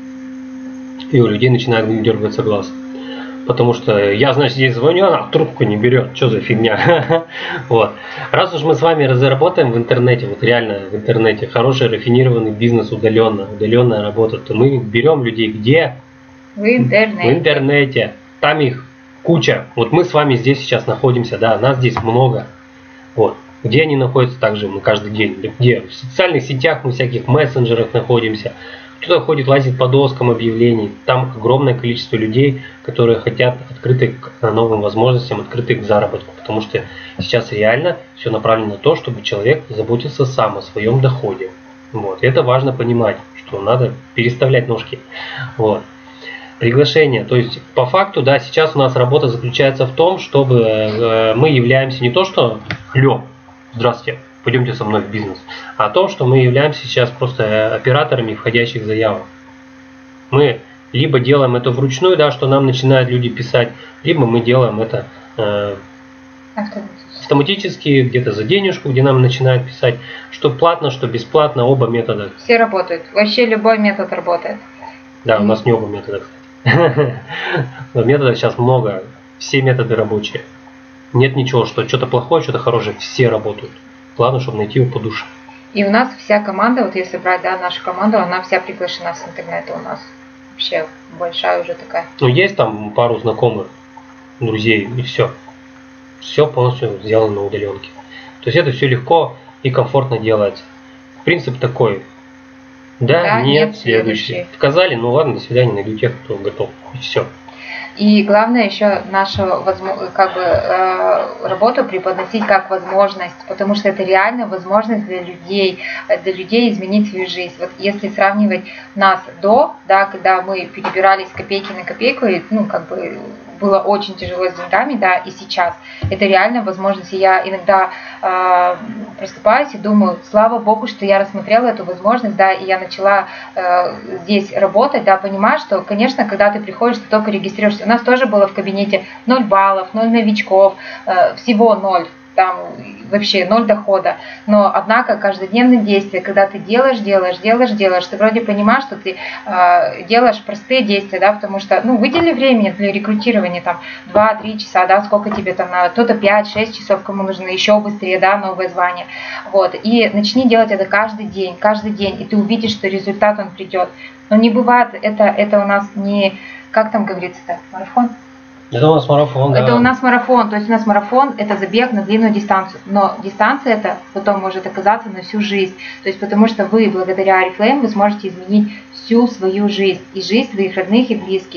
и у людей начинает дергаться глаз. Потому что я, значит, здесь звоню, она трубку не берет. Что за фигня? Вот. Раз уж мы с вами разработаем в интернете, вот реально в интернете, хороший рафинированный бизнес удаленно, удаленная работа, то мы берем людей где? В интернете. В интернете. Там их куча. Вот мы с вами здесь сейчас находимся, да, нас здесь много. Вот. Где они находятся также мы каждый день? Где? В социальных сетях, мы в всяких мессенджерах находимся. Кто-то ходит, лазит по доскам объявлений. Там огромное количество людей, которые хотят открыты к новым возможностям, открыты к заработку. Потому что сейчас реально все направлено на то, чтобы человек заботился сам о своем доходе. Вот. И это важно понимать, что надо переставлять ножки. Вот. Приглашение. То есть по факту, да, сейчас у нас работа заключается в том, чтобы э, мы являемся не то, что «Алло, здравствуйте, пойдемте со мной в бизнес», а то, что мы являемся сейчас просто операторами входящих заявок. Мы либо делаем это вручную, да, что нам начинают люди писать, либо мы делаем это э, автоматически, где-то за денежку, где нам начинают писать, что платно, что бесплатно, оба метода. Все работают. Вообще любой метод работает. Да, у нас не оба метода, кстати. Методов сейчас много, все методы рабочие. Нет ничего, что что-то плохое, что-то хорошее, все работают. Главное, чтобы найти его по душе. И у нас вся команда, вот если брать, да, нашу команду, она вся приглашена с интернета у нас. Вообще большая уже такая. Ну, есть там пару знакомых, друзей, и все. Все полностью сделано на удаленке. То есть это все легко и комфортно делается. Принцип такой. Да, да нет, нет, следующий. следующий. Сказали, ну ладно, до свидания, найду тех, кто готов. И все. И главное еще нашу как бы, э, работу преподносить как возможность, потому что это реально возможность для людей, для людей изменить свою жизнь. Вот если сравнивать нас до, да, когда мы перебирались с копейки на копейку, и, ну, как бы было очень тяжело с деньгами, да, и сейчас это реально возможность. И я иногда э, просыпаюсь и думаю: слава богу, что я рассмотрела эту возможность, да, и я начала э, здесь работать, да, понимаю, что, конечно, когда ты приходишь, ты только регистрируешься. У нас тоже было в кабинете ноль баллов, ноль новичков, э, всего ноль. Там вообще ноль дохода, но однако каждодневные действия, когда ты делаешь, делаешь, делаешь, делаешь, ты вроде понимаешь, что ты э, делаешь простые действия, да, потому что, ну, выдели времени для рекрутирования, там, два-три часа, да, сколько тебе там надо, кто-то пять-шесть часов, кому нужно еще быстрее, да, новое звание, вот, и начни делать это каждый день, каждый день, и ты увидишь, что результат, он придет, но не бывает, это, это у нас не, как там говорится-то, марафон? Это у нас марафон, да. Это у нас марафон, то есть у нас марафон – это забег на длинную дистанцию, но дистанция это потом может оказаться на всю жизнь, то есть потому что вы благодаря Oriflame вы сможете изменить всю свою жизнь и жизнь своих родных и близких.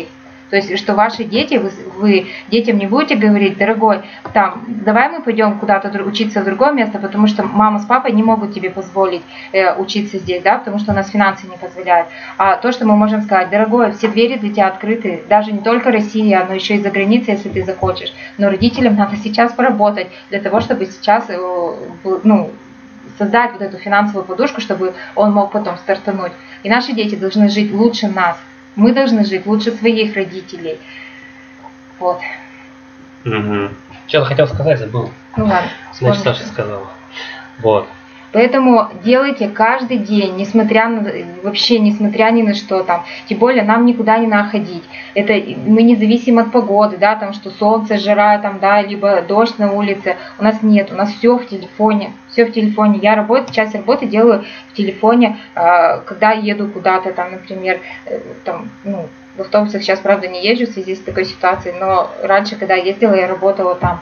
То есть, что ваши дети, вы, вы детям не будете говорить: дорогой, там, давай мы пойдем куда-то учиться в другое место, потому что мама с папой не могут тебе позволить э, учиться здесь, да, потому что у нас финансы не позволяют. А то, что мы можем сказать: дорогой, все двери для тебя открыты, даже не только Россия, но еще и за границей, если ты захочешь. Но родителям надо сейчас поработать для того, чтобы сейчас, э, ну, создать вот эту финансовую подушку, чтобы он мог потом стартануть. И наши дети должны жить лучше нас. Мы должны жить лучше своих родителей. Вот. Угу. Что-то хотел сказать, забыл. Ну ладно. Значит, Саша сказала. Вот. Поэтому делайте каждый день, несмотря на, вообще несмотря ни на что там. Тем более нам никуда не надо ходить. Это мы не зависим от погоды, да, там что солнце, жара, там, да, либо дождь на улице. У нас нет, у нас все в телефоне, все в телефоне. Я работаю, часть работы делаю в телефоне, когда еду куда-то, там, например, там, ну, в автобусах сейчас, правда, не езжу в связи с такой ситуацией, но раньше, когда ездила, я работала там.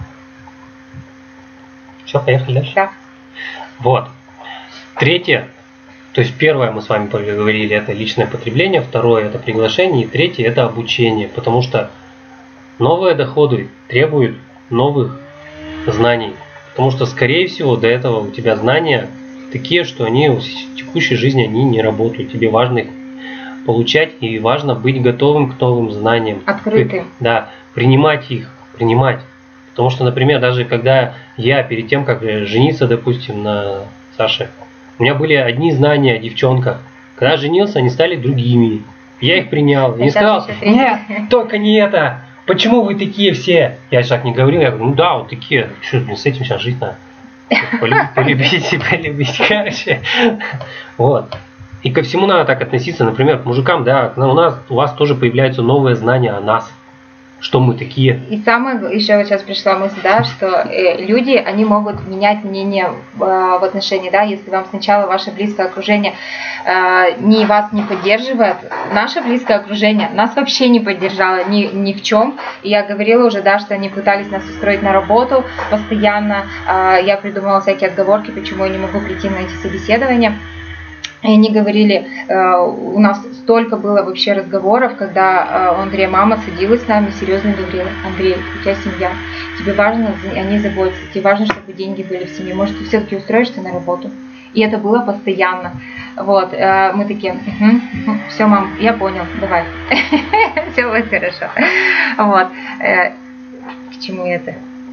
Все, поехали дальше. Да. Вот. Третье, то есть первое мы с вами поговорили, это личное потребление, второе это приглашение, и третье это обучение, потому что новые доходы требуют новых знаний, потому что скорее всего до этого у тебя знания такие, что они в текущей жизни они не работают, тебе важно их получать и важно быть готовым к новым знаниям. Открытым. Да, принимать их, принимать, потому что, например, даже когда я перед тем, как жениться, допустим, на Саше, у меня были одни знания о девчонках. Когда женился, они стали другими. Я их принял. Я не сказал: нет, только не это. Почему вы такие все? Я так не говорил. Я говорю: ну да, вот такие. Что, мне с этим сейчас жить надо? Полюбить и полюбить. Короче. Вот. И ко всему надо так относиться. Например, к мужикам, да, у нас, у вас тоже появляются новые знания о нас. Что мы такие. И самое, еще вот сейчас пришла мысль, да, что э, люди, они могут менять мнение э, в отношении, да, если вам сначала ваше близкое окружение э, не вас не поддерживает, наше близкое окружение нас вообще не поддержало ни, ни в чем. И я говорила уже, да, что они пытались нас устроить на работу постоянно, э, я придумывала всякие отговорки, почему я не могу прийти на эти собеседования. И они говорили, э, у нас столько было вообще разговоров, когда э, у Андрея мама садилась с нами, серьезно говорила: Андрей, у тебя семья, тебе важно о ней заботиться, тебе важно, чтобы деньги были в семье, может, ты все-таки устроишься на работу. И это было постоянно. Вот, э, мы такие: угу, угу, все, мам, я понял, давай, все будет хорошо. Вот, э, к чему это?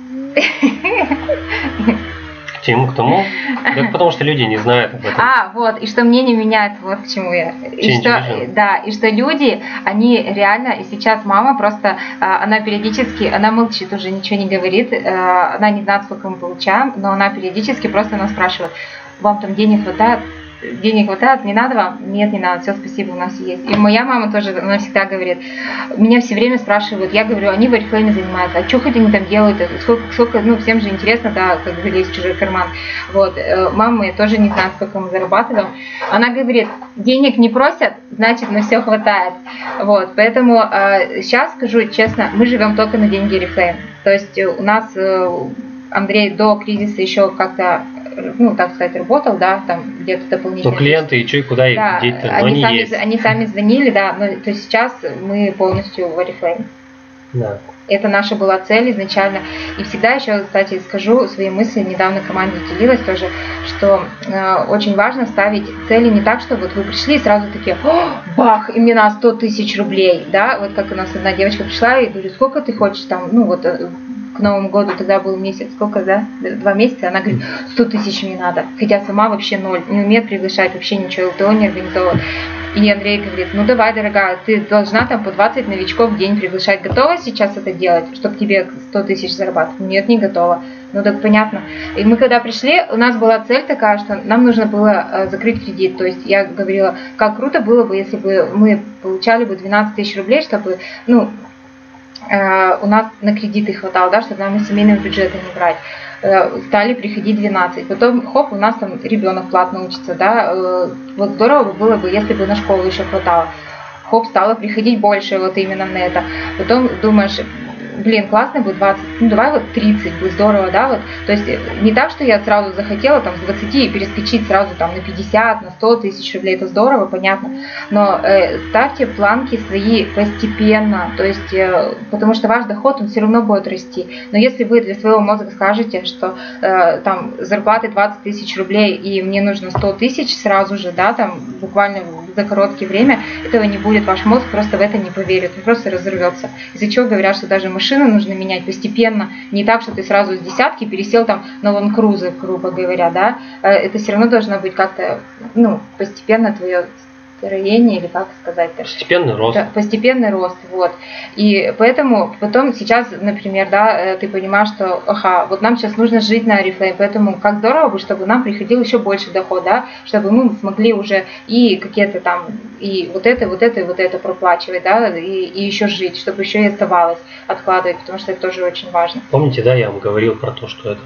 К тому, да, потому что люди не знают об этом. А, вот, и что мнение меняется, вот к чему я. И что, да, и что люди, они реально, и сейчас мама просто, она периодически, она молчит, уже ничего не говорит, она не знает, сколько мы получаем, но она периодически просто нас спрашивает: вам там денег хватает? Денег хватает, не надо вам? Нет, не надо, все, спасибо, у нас есть. И моя мама тоже, она всегда говорит, меня все время спрашивают, я говорю, они в Oriflame занимаются, а что хоть они там делают, сколько, сколько, ну, всем же интересно, да, как залезть в чужой карман. Вот, мама тоже не знает, сколько мы зарабатываем. Она говорит, денег не просят, значит, на все хватает. Вот, поэтому э, сейчас скажу честно, мы живем только на деньги Oriflame. То есть у нас э, Андрей до кризиса еще как-то, ну, так сказать, работал, да, там где-то дополнительно. Ну, клиенты, и что, и куда их да, деть-то, они, они сами, есть. Они сами звонили, да, но то сейчас мы полностью в Oriflame. Да. Это наша была цель изначально. И всегда еще, кстати, скажу свои мысли, недавно команде делилась тоже, что э, очень важно ставить цели не так, что вот вы пришли и сразу такие, бах, имена сто тысяч рублей, да, вот как у нас одна девочка пришла и говорит, сколько ты хочешь там, ну вот к Новому году тогда был месяц, сколько, да, два месяца, она говорит, сто тысяч мне надо, хотя сама вообще ноль, не умеет приглашать, вообще ничего, ЛТО не организовывает. И Андрей говорит, ну давай, дорогая, ты должна там по двадцать новичков в день приглашать. Готова сейчас это делать, чтобы тебе сто тысяч зарабатывать? Нет, не готова. Ну так понятно. И мы когда пришли, у нас была цель такая, что нам нужно было э, закрыть кредит. То есть я говорила, как круто было бы, если бы мы получали бы двенадцать тысяч рублей, чтобы, ну, э, у нас на кредиты хватало, да, чтобы нам из семейного бюджета не брать. Стали приходить двенадцать. Потом, хоп, у нас там ребенок платно учится, да, вот здорово было бы, если бы на школу еще хватало. Хоп, стало приходить больше вот именно на это. Потом думаешь, блин, классно будет двадцать, ну давай вот тридцать, будет здорово, да, вот. То есть не так, что я сразу захотела там с двадцати перескочить сразу там на пятьдесят, на сто тысяч рублей, это здорово, понятно, но э, ставьте планки свои постепенно, то есть, э, потому что ваш доход, он все равно будет расти. Но если вы для своего мозга скажете, что э, там зарплаты двадцать тысяч рублей и мне нужно сто тысяч сразу же, да, там буквально за короткое время, этого не будет, ваш мозг просто в это не поверит, он просто разорвется. Из-за чего говорят, что даже машины нужно менять постепенно, не так, что ты сразу с десятки пересел там на лонгкрузы, грубо говоря, да, это все равно должно быть как-то, ну, постепенно твое строение, или как сказать, постепенный рост. Постепенный рост, вот. И поэтому потом сейчас, например, да, ты понимаешь, что, ага, вот нам сейчас нужно жить на Oriflame, поэтому как здорово бы, чтобы нам приходил еще больше доход, да, чтобы мы смогли уже и какие-то там, и вот это, вот это, и вот это проплачивать, да, и, и еще жить, чтобы еще и оставалось откладывать, потому что это тоже очень важно. Помните, да, я вам говорил про то, что это,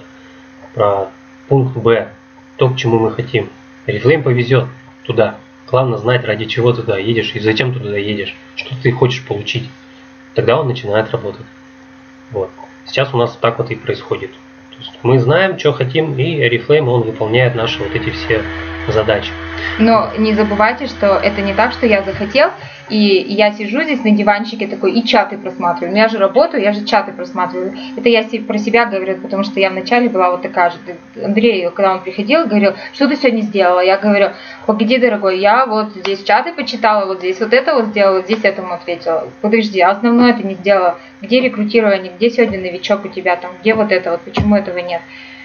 про пункт Б, то, к чему мы хотим. Oriflame повезет туда. Главное знать, ради чего ты туда едешь и зачем ты туда едешь, что ты хочешь получить. Тогда он начинает работать. Вот. Сейчас у нас так вот и происходит. То есть мы знаем, что хотим, и Oriflame, он выполняет наши вот эти все задачи. Но не забывайте, что это не так, что я захотел, и я сижу здесь на диванчике такой и чаты просматриваю. Но я же работаю, я же чаты просматриваю. Это я про себя говорю, потому что я вначале была вот такая же. Андрей, когда он приходил, говорил, что ты сегодня сделала? Я говорю, погоди, дорогой, я вот здесь чаты почитала, вот здесь вот это вот сделала, вот здесь этому ответила. Подожди, основное ты не сделала. Где рекрутирование, где сегодня новичок у тебя там, где вот это вот, почему этого нет?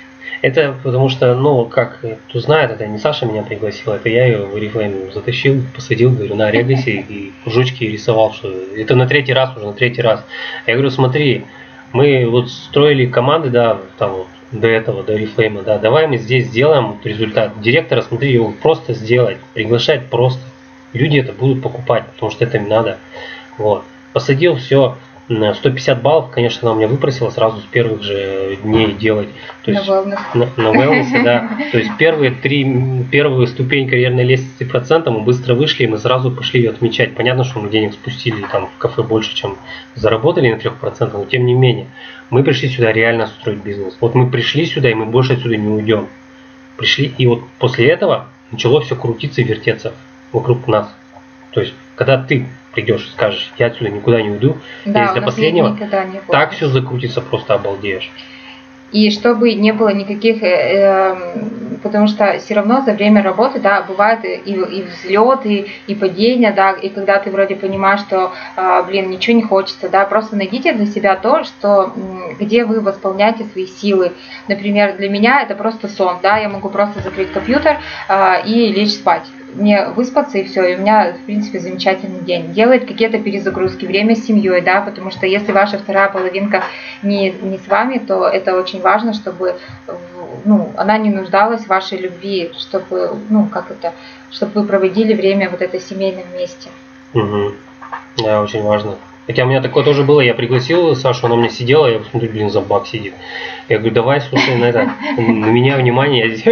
Это потому что, ну, как кто знает, это не Саша меня пригласила, это я ее в Oriflame затащил, посадил, говорю, на Регасе и кружочки рисовал, что это на третий раз уже, на третий раз. Я говорю, смотри, мы вот строили команды, да, там вот, до этого, до Oriflame, да, давай мы здесь сделаем результат. Директора, смотри, его просто сделать, приглашать просто. Люди это будут покупать, потому что это им надо. Вот. Посадил все. На сто пятьдесят баллов, конечно, она у меня выпросила сразу с первых же дней делать. То есть, на wellness. На, на wellness, да. То есть первые три, первую ступень карьерной лестницы процента мы быстро вышли, и мы сразу пошли ее отмечать. Понятно, что мы денег спустили там в кафе больше, чем заработали на трех процентах, но тем не менее. Мы пришли сюда реально строить бизнес. Вот мы пришли сюда, и мы больше отсюда не уйдем. Пришли, и вот после этого начало все крутиться и вертеться вокруг нас. То есть, когда ты придешь и скажешь, я отсюда никуда не уйду, да, до последнего, так все закрутится, просто обалдеешь. И чтобы не было никаких, э, э, потому что все равно за время работы, да, бывает и, и взлет, и, и падение, да, и когда ты вроде понимаешь, что, э, блин, ничего не хочется, да, просто найдите для себя то, что, где вы восполняете свои силы. Например, для меня это просто сон, да, я могу просто закрыть компьютер э, и лечь спать. Мне выспаться и все, и у меня, в принципе, замечательный день. Делать какие-то перезагрузки, время с семьей, да, потому что если ваша вторая половинка не, не с вами, то это очень важно, чтобы, ну, она не нуждалась в вашей любви, чтобы, ну, как это, чтобы вы проводили время вот это семейном месте. Угу. Да, очень важно. Хотя у меня такое тоже было, я пригласил Сашу, она у меня сидела, я посмотрю, блин, зомбак сидит. Я говорю, давай, слушай, на это, на меня внимание, я здесь.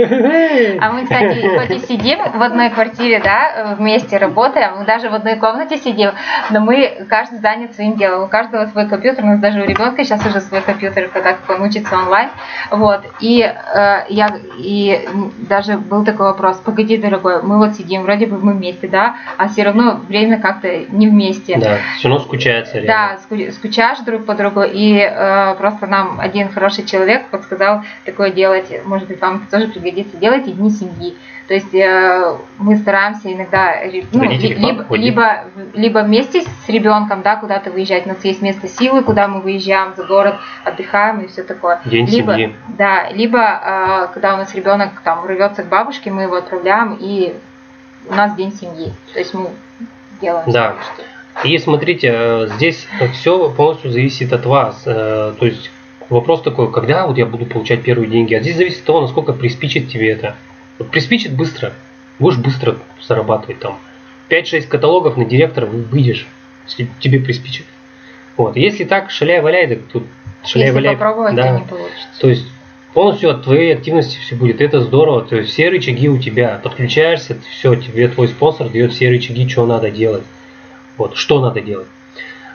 А мы, кстати, хоть и сидим в одной квартире, да, вместе работаем, мы даже в одной комнате сидим, но мы, каждый занят своим делом, у каждого свой компьютер, у нас даже у ребенка сейчас уже свой компьютер, когда он учится онлайн, вот, и э, я, и даже был такой вопрос, погоди, дорогой, мы вот сидим, вроде бы мы вместе, да, а все равно время как-то не вместе. Да, все равно скучается. Да, скучаешь друг по другу, и э, просто нам один хороший человек подсказал такое делать, может быть, вам тоже пригодится, делайте дни семьи. То есть э, мы стараемся иногда ну, либо, либо, либо вместе с ребенком, да, куда-то выезжать. У нас есть место силы, куда мы выезжаем за город, отдыхаем и все такое. День либо, семьи. Да, либо э, когда у нас ребенок там рвется к бабушке, мы его отправляем, и у нас день семьи. То есть мы делаем. Да. Что... И смотрите, здесь все полностью зависит от вас. То есть вопрос такой, когда вот я буду получать первые деньги, а здесь зависит от того, насколько приспичит тебе это. Вот приспичит быстро, будешь быстро зарабатывать там. пять-шесть каталогов на директора выйдешь, если тебе приспичит. Вот. Если так, шаляй-валяй, так тут шаляй-валяй. Если попробовать, да. то не получится. То есть полностью от твоей активности все будет. Это здорово. То есть все рычаги у тебя. Подключаешься, все, тебе твой спонсор дает все рычаги, что надо делать. Вот, что надо делать.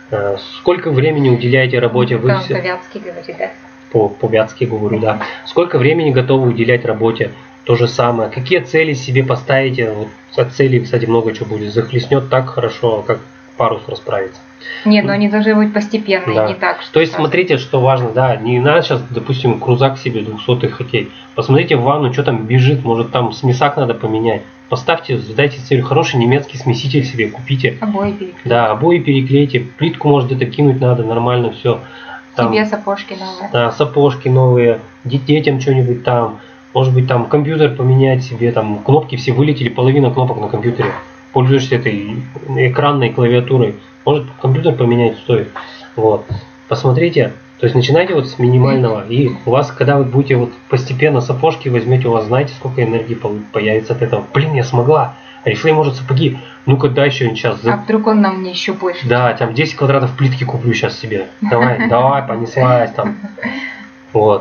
Сколько времени уделяете работе? Вы Там все... по-вятски говорит, да? По, по-вятски говорю, да. Сколько времени готовы уделять работе? То же самое. Какие цели себе поставите? Вот от целей, кстати, много чего будет. Захлестнет так хорошо, как парус расправится. Нет, но они должны быть постепенные, да. не так. Что То есть, сразу. смотрите, что важно, да, не надо сейчас, допустим, крузак себе двухсотый хотеть. Посмотрите в ванну, что там бежит, может там смесак надо поменять. Поставьте, задайте цель, хороший немецкий смеситель себе купите. Обои переклеить. Да, обои переклейте, плитку, может, где-то кинуть надо, нормально все. Там, Себе сапожки новые. Да, сапожки новые, детям что-нибудь там, может быть, там компьютер поменять себе, там кнопки все вылетели, половина кнопок на компьютере. Пользуешься этой экранной клавиатурой, может компьютер поменять стоит. Вот. Посмотрите, то есть начинайте вот с минимального, и у вас, когда вы будете вот постепенно сапожки возьмете, у вас знаете, сколько энергии появится от этого. Блин, я смогла. Арифлейм может сапоги, ну-ка дай еще сейчас. А вдруг он нам не еще больше? Да, там десять квадратов плитки куплю сейчас себе. Давай, давай, понеслась там. Вот.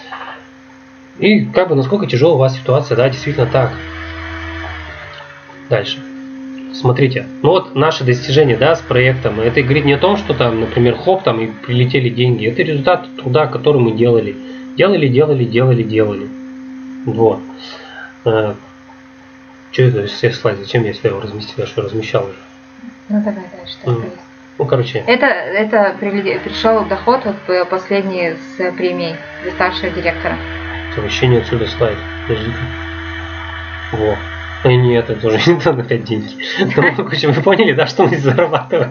И как бы насколько тяжелая у вас ситуация, да, действительно так. Дальше. Смотрите, ну вот наши достижения, да, с проектом, это говорит не о том, что там, например, хоп, там и прилетели деньги. Это результат труда, который мы делали. Делали, делали, делали, делали. Вот. Что это все слайды? Зачем я если его разместил? Я что, размещал уже? Ну давай дальше. Mm. Ну, короче. Это, это пришел доход вот последний с премией для старшего директора. Это вообще не отсюда слайд. Подожди-ка. Во. И нет, это тоже не надо опять деньги. Ну, в общем, вы поняли, да, что мы зарабатываем.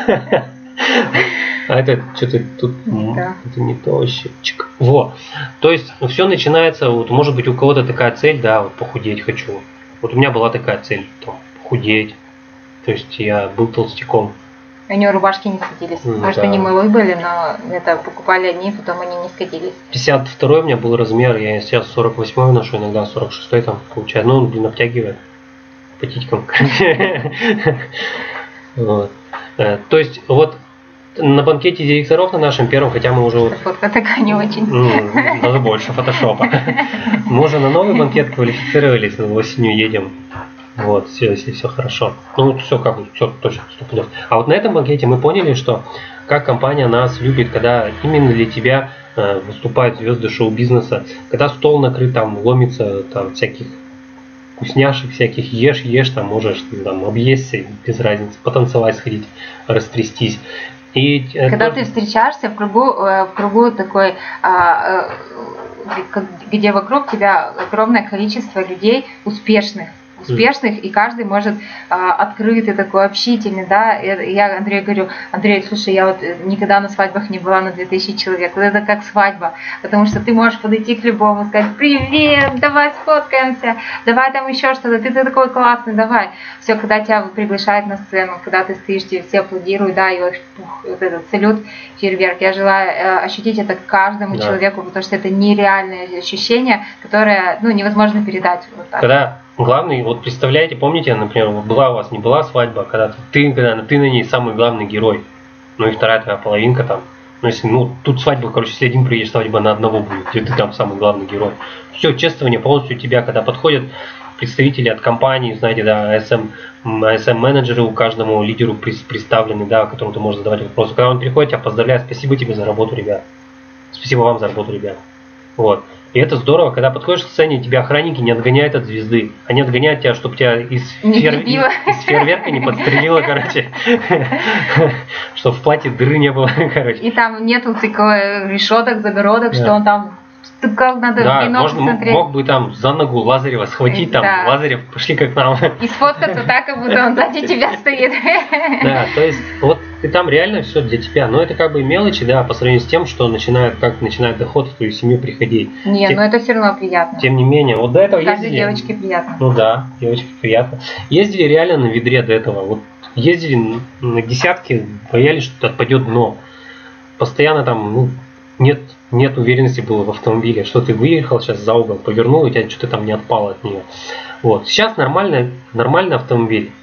А это что-то тут, да. Это не то, щечек. Во. То есть, все начинается, вот, может быть, у кого-то такая цель, да, вот похудеть хочу. Вот у меня была такая цель, там, похудеть. То есть, я был толстяком. У него рубашки не сходились. Mm, может, да. Они мылой были, но это покупали одни, потом они не сходились. пятьдесят второй у меня был размер, я сейчас сорок восьмой ношу, иногда сорок шестой там получаю. Ну, он, блин, обтягивает по титькам. То есть, вот на банкете директоров на нашем первом, хотя мы уже... Фотка такая не очень. Надо больше фотошопа. Мы уже на новый банкет квалифицировались, осенью едем. Вот, все, если все хорошо. Ну, все как бы, все точно, сто пудов. А вот на этом банкете мы поняли, что как компания нас любит, когда именно для тебя э, выступают звезды шоу-бизнеса, когда стол накрыт, там ломится там всяких вкусняшек, всяких ешь, ешь, там можешь там объесться, без разницы, потанцевать, сходить, растрястись. И, когда это... ты встречаешься в кругу, в кругу такой, а, где вокруг тебя огромное количество людей успешных, успешных, и каждый может а, открытый, такой общительный, да, я Андрею говорю, Андрей, слушай, я вот никогда на свадьбах не была на две тысячи человек, вот это как свадьба, потому что ты можешь подойти к любому, сказать, привет, давай сфоткаемся, давай там еще что-то, ты, ты такой классный, давай, все, когда тебя приглашают на сцену, когда ты стоишь, тебе все аплодируют, да, и вот, пух, вот этот салют, фейерверк, я желаю э, ощутить это каждому да. человеку, потому что это нереальное ощущение, которое, ну, невозможно передать вот так. Когда главный, вот представляете, помните, например, вот была у вас, не была свадьба, когда ты, когда ты на ней самый главный герой, ну и вторая твоя половинка там, ну если, ну тут свадьба, короче, если один приедешь, свадьба на одного будет, где ты там самый главный герой. Все, чествование полностью тебя, когда подходят представители от компании, знаете, да, эс эм, эс эм-менеджеры у каждому лидеру представлены, да, которому ты можешь задавать вопросы. Когда он приходит, тебя поздравляет, спасибо тебе за работу, ребят. Спасибо вам за работу, ребят. Вот. И это здорово, когда подходишь к сцене, тебя охранники не отгоняют от звезды. Они отгоняют тебя, чтобы тебя из, фейер... из фейерверка не подстрелило, короче. Чтобы в платье дыры не было, короче. И там нету такой решеток, загородок, что он там... Как надо да, можно, мог бы там за ногу Лазарева схватить, там, да. Лазарев, пошли как нам. И сфоткаться так, как будто он сзади тебя стоит. Да, то есть, вот и там реально все для тебя. Но это как бы мелочи, да, по сравнению с тем, что начинает, как начинает доход в твою семью приходить. Нет, тем, но это все равно приятно. Тем не менее, вот до этого каждой ездили... девочке приятно. Ну да, девочке приятно. Ездили реально на ведре до этого. Вот ездили на десятки, боялись, что отпадет дно. Постоянно там, ну, нет... Нет уверенности было в автомобиле, что ты выехал сейчас за угол, повернул, и у тебя что-то там не отпало от нее. Вот. Сейчас нормальный, нормальный автомобиль.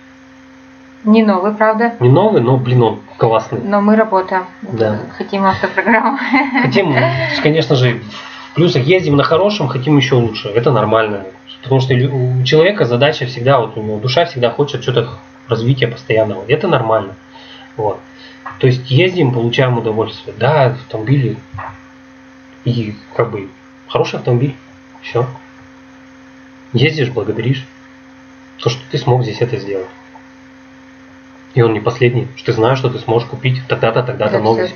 Не новый, правда? Не новый, но, блин, он классный. Но мы работаем. Да. Хотим автопрограмму. Хотим, конечно же, в плюсах ездим на хорошем, хотим еще лучше. Это нормально. Потому что у человека задача всегда, вот у него душа всегда хочет что-то развития постоянного. Это нормально. Вот. То есть ездим, получаем удовольствие. Да, автомобили. И как бы хороший автомобиль. Все. Ездишь, благодаришь. То, что ты смог здесь это сделать. И он не последний, что ты знаешь, что ты сможешь купить тогда-то, тогда-то новый.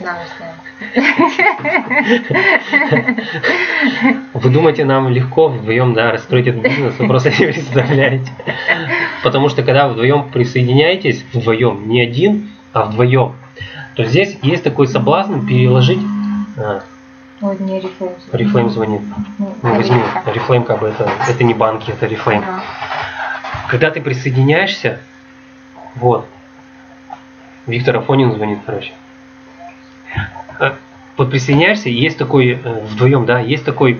Вы думаете, нам легко вдвоем, да, расстроить этот бизнес? Вы просто не представляете. Потому что когда вы вдвоем присоединяетесь, вдвоем, не один, а вдвоем, то здесь есть такой соблазн переложить. А, Ой, не Oriflame. Oriflame звонит. Ну, возьми. Oriflame как бы это, это не банки, это Oriflame. Ага. Когда ты присоединяешься, вот. Виктор Афонин звонит, короче. Вот присоединяешься, и есть такой, вдвоем, да, есть такой,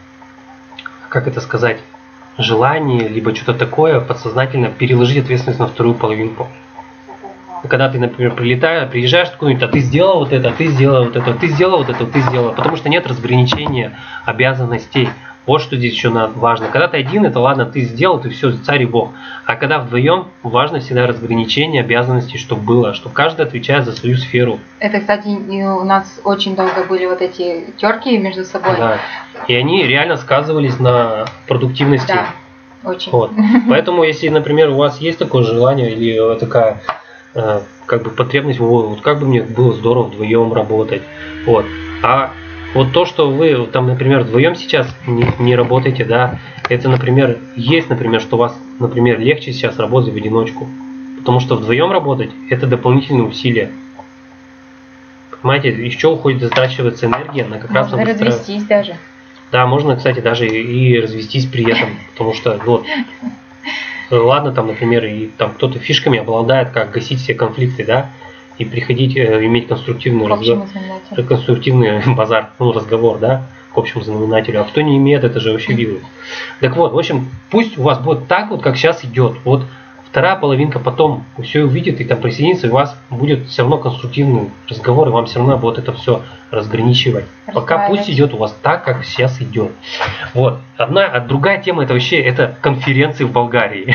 как это сказать, желание, либо что-то такое подсознательно переложить ответственность на вторую половинку. Когда ты, например, прилетаешь, приезжаешь куда-нибудь, а ты сделал вот это, а ты сделал вот это, а ты сделал вот это, а ты сделал, потому что нет разграничения обязанностей. Вот что здесь еще важно. Когда ты один, это ладно, ты сделал, ты все, царь и бог. А когда вдвоем, важно всегда разграничение обязанностей, чтобы было, чтобы каждый отвечает за свою сферу. Это, кстати, у нас очень долго были вот эти терки между собой. Да. И они реально сказывались на продуктивности. Да, очень. Вот. Поэтому, если, например, у вас есть такое желание или такая э, как бы потребность, вот как бы мне было здорово вдвоем работать. Вот. А вот то, что вы там, например, вдвоем сейчас не, не работаете, да, это, например, есть, например, что у вас, например, легче сейчас работать в одиночку. Потому что вдвоем работать – это дополнительные усилия. Понимаете, из чего уходит, затрачивается энергия на как раз... Можно развестись даже. Да, можно, кстати, даже и развестись при этом. Потому что, вот, ладно, там, например, и там кто-то фишками обладает, как гасить все конфликты, да, и приходить, э, иметь конструктивный разговор, конструктивный базар, ну, разговор, да, к общему знаменателю. А кто не имеет, это же вообще вирус. Так вот, в общем, пусть у вас будет так вот, как сейчас идет. Вот вторая половинка потом все увидит и там присоединится, и у вас будет все равно конструктивный разговор, и вам все равно будет это все разграничивать. Пока пусть идет у вас так, как сейчас идет. Вот. Одна, а другая тема, это вообще это конференции в Болгарии.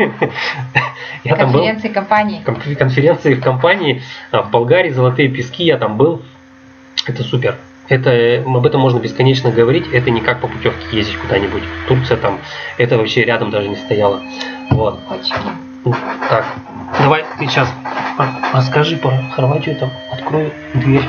Я конференции там был, компании. Конференции в компании в Болгарии, Золотые пески, я там был. Это супер. Это, об этом можно бесконечно говорить. Это не как по путевке ездить куда-нибудь. Турция там, это вообще рядом даже не стояло. Вот. Так, давай ты сейчас расскажи про Хорватию, там открою дверь.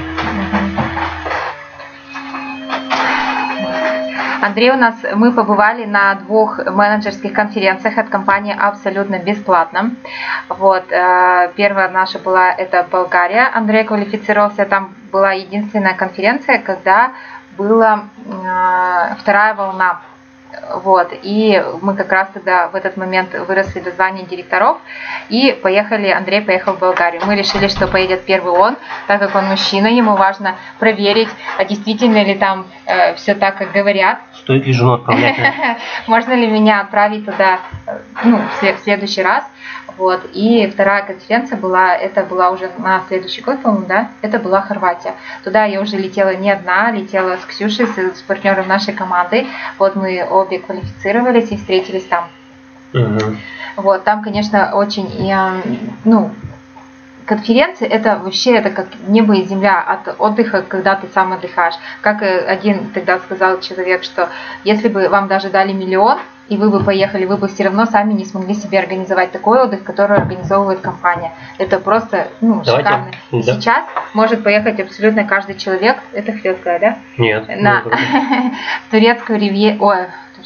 Андрей, у нас мы побывали на двух менеджерских конференциях от компании абсолютно бесплатно. Вот, первая наша была это Болгария. Андрей квалифицировался, там была единственная конференция, когда была вторая волна. Вот, и мы как раз тогда в этот момент выросли до звания директоров и поехали, Андрей поехал в Болгарию. Мы решили, что поедет первый он, так как он мужчина, ему важно проверить, а действительно ли там э, все так, как говорят. Стоит ли жену отправлять? Можно ли меня отправить туда, ну, в следующий раз. Вот. И вторая конференция была, это была уже на следующий год, по-моему, да, это была Хорватия. Туда я уже летела не одна, летела с Ксюшей, с, с партнером нашей команды. Вот мы обе квалифицировались и встретились там. Угу. Вот, там, конечно, очень, ну, конференции это вообще это как небо и земля от отдыха, когда ты сам отдыхаешь. Как один тогда сказал человек, что если бы вам даже дали миллион, и вы бы поехали, вы бы все равно сами не смогли себе организовать такой отдых, который организовывает компания. Это просто, ну, Давайте. Шикарно. И да. Сейчас может поехать абсолютно каждый человек, это хрёткая, да? Нет. На турецкую ривьеру, ой,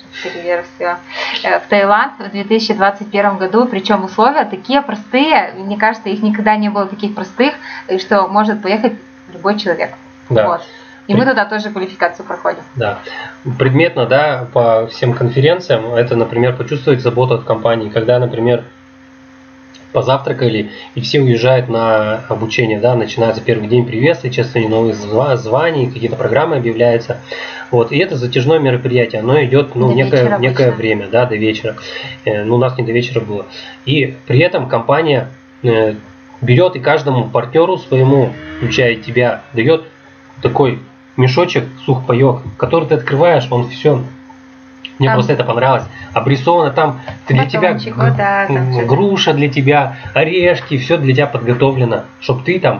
в Таиланд в две тысячи двадцать первом году, причем условия такие простые, мне кажется, их никогда не было таких простых, что может поехать любой человек. Да. Вот. И мы туда тоже квалификацию проходим. Да. Предметно, да, по всем конференциям, это, например, почувствовать заботу от компании, когда, например, позавтракали, и все уезжают на обучение, да, начинается первый день приветствия, чествование новых званий, какие-то программы объявляются. Вот, и это затяжное мероприятие, оно идет, ну, некое, некое время, да, до вечера. Ну, у нас не до вечера было. И при этом компания берет и каждому партнеру своему, включая тебя, дает такой мешочек, сухпайок, который ты открываешь, он все. Мне там просто это понравилось. Обрисовано там для тебя да, груша, для тебя орешки, все для тебя подготовлено, чтобы ты там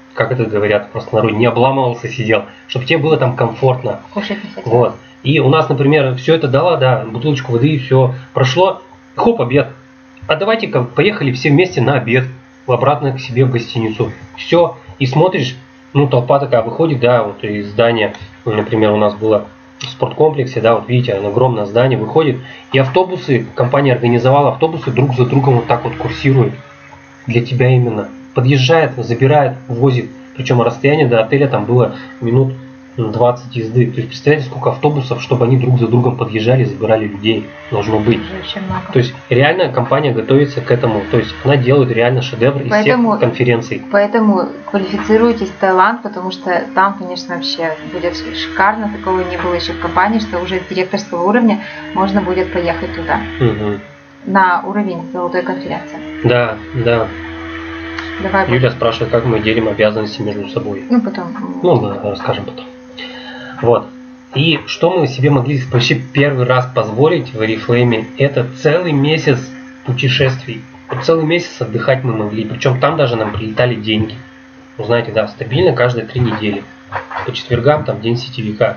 как это говорят просто народ, не обламывался, сидел, чтобы тебе было там комфортно. Кушать не хотел. Вот. И у нас, например, все это дала, да, бутылочку воды и все прошло, хоп, обед. А давайте-ка поехали все вместе на обед, обратно к себе в гостиницу. Все, и смотришь, ну, толпа такая выходит, да, вот из здания, например, у нас было в спорткомплексе, да, вот видите, огромное здание выходит, и автобусы, компания организовала автобусы, друг за другом вот так вот курсируют. Для тебя именно. Подъезжает, забирает, возит. Причем расстояние до отеля там было минут двадцать езды. То есть представляете, сколько автобусов, чтобы они друг за другом подъезжали, забирали людей, должно быть. То есть реально компания готовится к этому. То есть она делает реально шедевр из поэтому, всех конференций. Поэтому квалифицируйтесь в Таиланд, потому что там, конечно, вообще будет шикарно. Такого не было еще в компании, что уже с директорского уровня можно будет поехать туда. Угу. На уровень золотой конференции. Да, да. Давай Юля потом. спрашивает, как мы делим обязанности между собой. Ну, потом. Ну, мы расскажем потом. Вот. И что мы себе могли вообще первый раз позволить в Oriflame, это целый месяц путешествий. Вот целый месяц отдыхать мы могли. Причем там даже нам прилетали деньги. Ну, знаете, да, стабильно каждые три недели. По четвергам там день сетевика.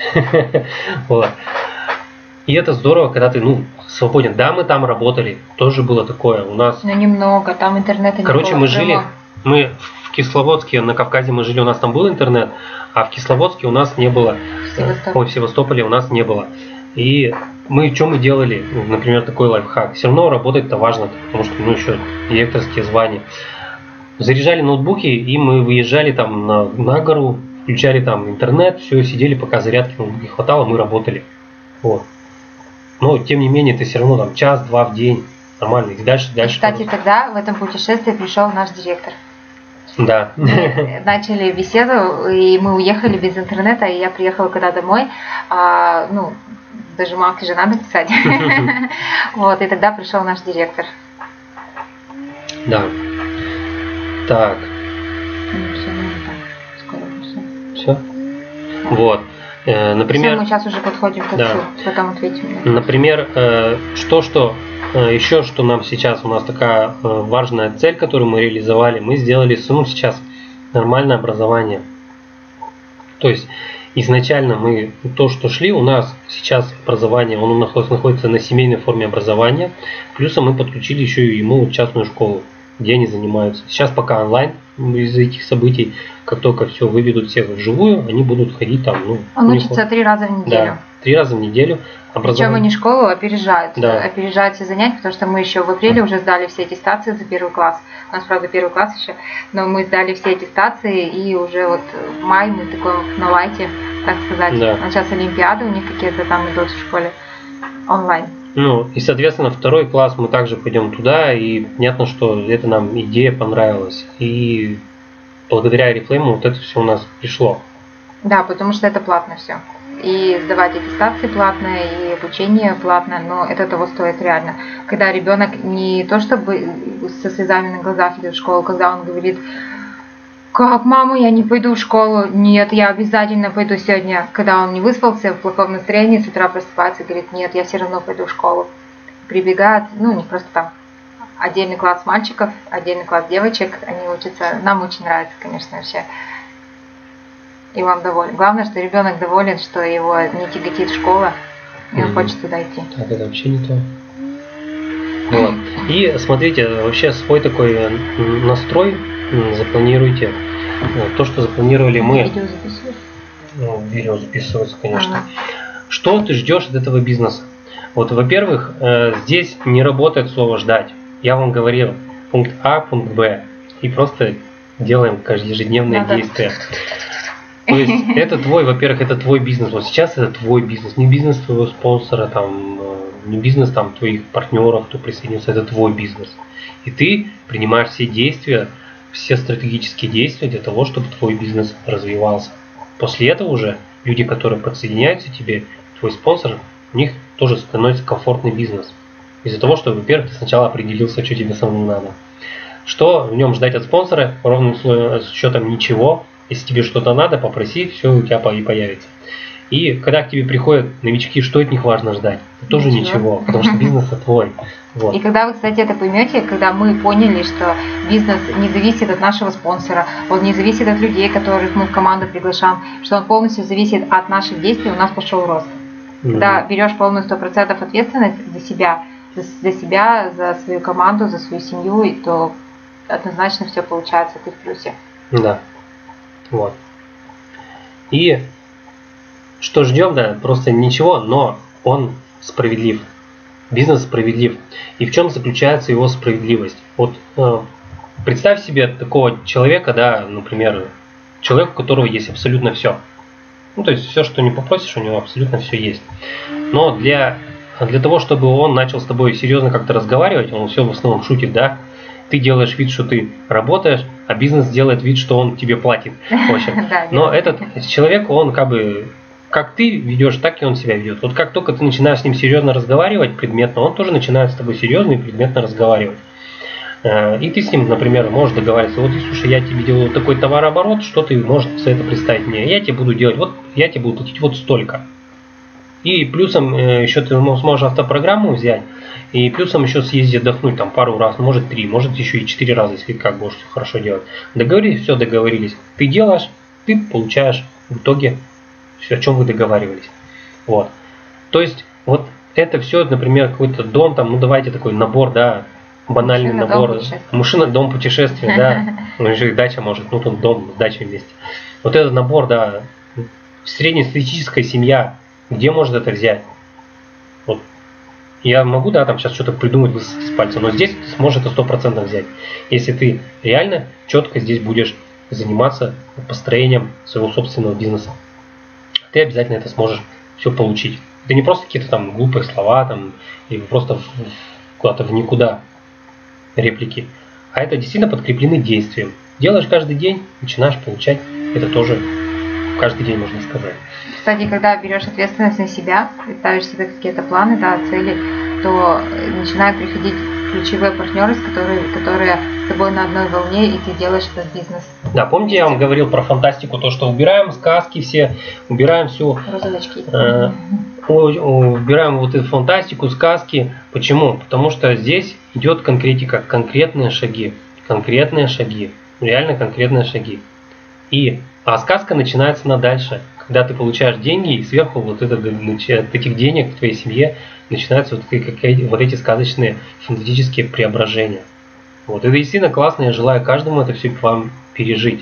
Вот. И это здорово, когда ты, ну, свободен. Да, мы там работали, тоже было такое. У нас... Ну, немного, там интернета не было. Короче, мы жили, мы в Кисловодске, на Кавказе мы жили, у нас там был интернет, а в Кисловодске у нас не было. Севастополь. Ой, в Севастополе у нас не было. И мы, что мы делали, например, такой лайфхак. Все равно работать-то важно, потому что, ну, еще директорские звания. Заряжали ноутбуки, и мы выезжали там на, на гору, включали там интернет, все, сидели, пока зарядки не хватало, мы работали. Вот. Но, тем не менее, ты все равно там час-два в день, нормально, и дальше, дальше. Кстати, тогда в этом путешествии пришел наш директор. Да. Мы начали беседу, и мы уехали без интернета, и я приехала когда домой, а, ну, даже мамке же надо писать. Вот, и тогда пришел наш директор. Да. Так. Все? Вот. Например, Все, мы сейчас уже подходим к концу, да. потом ответим. Например, что, что еще, что нам сейчас, у нас такая важная цель, которую мы реализовали, мы сделали, ну, сейчас нормальное образование. То есть изначально мы, то, что шли, у нас сейчас образование, он находится на семейной форме образования, плюс мы подключили еще и ему частную школу, где они занимаются. Сейчас пока онлайн, из-за этих событий, как только все выведут всех вживую, они будут ходить там. Ну, он учится три раза в неделю. Да, три раза в неделю. Причем они школу опережают, да. опережают все занятия, потому что мы еще в апреле уже сдали все аттестации за первый класс. У нас, правда, первый класс еще, но мы сдали все аттестации, и уже вот в мае мы такой на лайте, так сказать. Да. А сейчас олимпиады у них какие-то там идут в школе онлайн. Ну, и, соответственно, второй класс мы также пойдем туда, и понятно, что это нам идея понравилась. И благодаря Oriflame вот это все у нас пришло. Да, потому что это платно все. И сдавать аттестации платно, и обучение платно, но это того стоит реально. Когда ребенок не то чтобы со слезами на глазах идет в школу, когда он говорит: как, мама, я не пойду в школу, нет, я обязательно пойду сегодня. Когда он не выспался, в плохом настроении, с утра просыпается и говорит: нет, я все равно пойду в школу. Прибегают, ну не просто там, отдельный класс мальчиков, отдельный класс девочек, они учатся, нам очень нравится, конечно, вообще. И он доволен. Главное, что ребенок доволен, что его не тяготит школа, и он mm-hmm. хочет туда идти. Так, это вообще не то. Вот. И смотрите, вообще свой такой настрой запланируйте. То, что запланировали мы. Видео записываешь? Ну, видео записывается, конечно. Ага. Что ты ждешь от этого бизнеса? Вот, во-первых, здесь не работает слово «ждать». Я вам говорил, пункт А, пункт Б. И просто делаем ежедневные Надо. действия. То есть это твой, во-первых, это твой бизнес. Вот сейчас это твой бизнес, не бизнес твоего спонсора, там, не бизнес там твоих партнеров, кто присоединился, это твой бизнес. И ты принимаешь все действия, все стратегические действия для того, чтобы твой бизнес развивался. После этого уже люди, которые подсоединяются к тебе, твой спонсор, у них тоже становится комфортный бизнес. Из-за того, что, во-первых, ты сначала определился, что тебе самому надо. Что в нем ждать от спонсора? Ровным счетом ничего. Если тебе что-то надо, попроси, все у тебя и появится. И когда к тебе приходят новички, что от них важно ждать? Это тоже Ничего. ничего, потому что бизнес твой. Вот. И когда вы, кстати, это поймете, когда мы поняли, что бизнес не зависит от нашего спонсора, он не зависит от людей, которых мы в команду приглашаем, что он полностью зависит от наших действий, у нас пошел рост. Mm-hmm. Когда берешь полную сто процентов ответственность за себя, за, за себя, за свою команду, за свою семью, то однозначно все получается, ты в плюсе. Да. Вот. И что ждем, да, просто ничего, но он справедлив. Бизнес справедлив. И в чем заключается его справедливость? Вот э, представь себе такого человека, да, например, человек, у которого есть абсолютно все. Ну, то есть все, что не попросишь, у него абсолютно все есть. Но для, для того, чтобы он начал с тобой серьезно как-то разговаривать, он все в основном шутит, да, ты делаешь вид, что ты работаешь, а бизнес делает вид, что он тебе платит. Но этот человек, он как бы, как ты ведешь, так и он себя ведет. Вот как только ты начинаешь с ним серьезно разговаривать предметно, он тоже начинает с тобой серьезно и предметно разговаривать. И ты с ним, например, можешь договариваться: вот, слушай, я тебе делаю такой товарооборот, что ты можешь за это представить мне? Я тебе буду делать, вот я тебе буду платить вот столько. И плюсом еще ты сможешь автопрограмму взять, и плюсом еще съездить отдохнуть там пару раз, может три, может еще и четыре раза, если как будешь все хорошо делать. Договорились, все, договорились. Ты делаешь, ты получаешь в итоге все, о чем вы договаривались. Вот. То есть вот это все, например, какой-то дом, там, ну давайте такой набор, да, банальный Машина, набор. дом, Машина, дом, путешествия, да. Ну еще и дача может, ну тут дом с дачей вместе. Вот этот набор, да, среднестатистическая семья, где может это взять? Вот. Я могу, да, там сейчас что-то придумать, высосать с пальца, но здесь ты сможешь это сто процентов взять. Если ты реально четко здесь будешь заниматься построением своего собственного бизнеса, ты обязательно это сможешь все получить. Это не просто какие-то там глупые слова, там, или просто в, в, куда-то в никуда реплики, а это действительно подкреплены действием. Делаешь каждый день, начинаешь получать, это тоже каждый день, можно сказать. Кстати, когда берешь ответственность на себя, ставишь себе какие-то планы, да, цели, то начинают приходить ключевые партнеры, которые, которые с тобой на одной волне, и ты делаешь этот бизнес. Да, помните, я вам говорил про фантастику, то, что убираем сказки все, убираем всю... Розовочки. Э, убираем вот эту фантастику, сказки. Почему? Потому что здесь идет конкретика, конкретные шаги, конкретные шаги, реально конкретные шаги. И, а сказка начинается на дальше. Когда ты получаешь деньги, и сверху вот это, от этих денег в твоей семье начинаются вот, вот эти сказочные фантастические преображения. Вот. Это действительно классно, я желаю каждому это все вам пережить.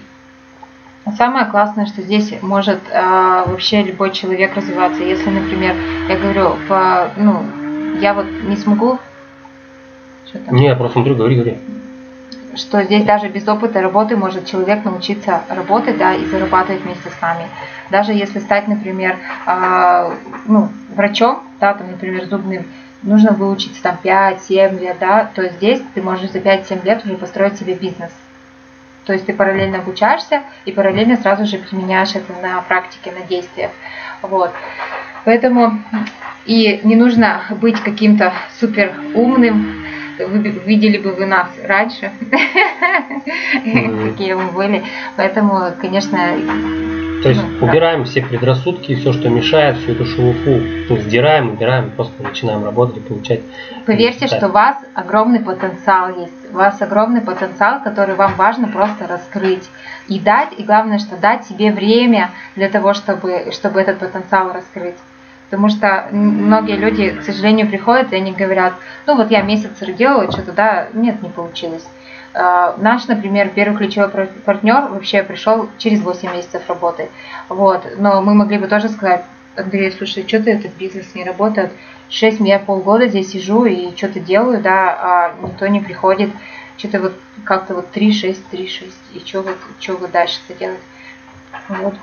Самое классное, что здесь может э, вообще любой человек развиваться. Если, например, я говорю, по, ну, я вот не смогу... Не, я просто смотрю, говори, говори. Что здесь даже без опыта работы может человек научиться работать, да, и зарабатывать вместе с нами. Даже если стать, например, э, ну, врачом, да, там, например, зубным, нужно выучиться там пять-семь лет, да, то здесь ты можешь за пять-семь лет уже построить себе бизнес. То есть ты параллельно обучаешься и параллельно сразу же применяешь это на практике, на действиях. Вот. Поэтому и не нужно быть каким-то супер умным. Вы видели бы вы нас раньше, какие мы были. Поэтому, конечно... То есть ну, убираем да. все предрассудки, все, что мешает, всю эту шелуху, ну, сдираем, убираем, просто начинаем работать и получать. Поверьте, что у вас огромный потенциал есть. У вас огромный потенциал, который вам важно просто раскрыть и дать. И главное, что дать себе время для того, чтобы, чтобы этот потенциал раскрыть. Потому что многие люди, к сожалению, приходят и они говорят: ну вот я месяц делала, что-то, да, нет, не получилось. Наш, например, первый ключевой партнер вообще пришел через восемь месяцев работы. Вот. Но мы могли бы тоже сказать: Андрей, слушай, что-то этот бизнес не работает. шесть, я полгода здесь сижу и что-то делаю, да, а никто не приходит. Что-то вот как-то вот три шесть, три шесть. И что вот, что вот дальше-то делать? Вот.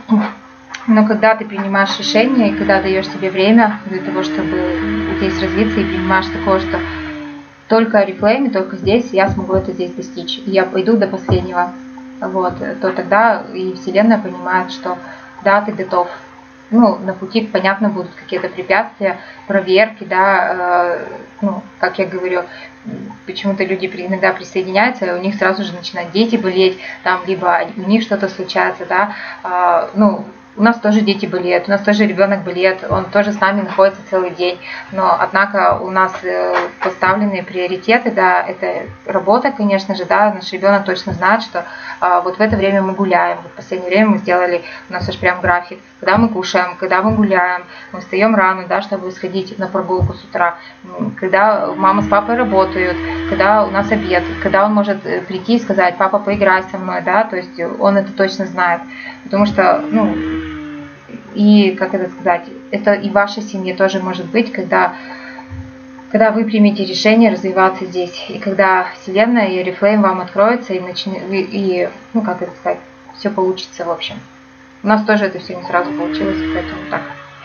Но когда ты принимаешь решение и когда даешь себе время для того, чтобы здесь развиться, и принимаешь такое, что только Oriflame, только здесь я смогу это здесь достичь, и я пойду до последнего, вот, то тогда и Вселенная понимает, что да, ты готов. Ну, на пути, понятно, будут какие-то препятствия, проверки, да, э, ну, как я говорю, почему-то люди иногда присоединяются, и у них сразу же начинают дети болеть, там, либо у них что-то случается, да, э, ну, у нас тоже дети болеют, у нас тоже ребенок болеет, он тоже с нами находится целый день, но однако у нас поставленные приоритеты, да, это работа, конечно же, да, наш ребенок точно знает, что а, вот в это время мы гуляем, вот в последнее время мы сделали, у нас аж прям график, когда мы кушаем, когда мы гуляем, мы встаем рано, да, чтобы сходить на прогулку с утра, когда мама с папой работают, когда у нас обед, когда он может прийти и сказать: папа, поиграй со мной, да, то есть он это точно знает, потому что, ну, и, как это сказать, это и в вашей семье тоже может быть, когда, когда вы примете решение развиваться здесь, и когда Вселенная и Oriflame вам откроется, и, начнет, и, и, ну, как это сказать, все получится, в общем. У нас тоже это все не сразу получилось, поэтому так.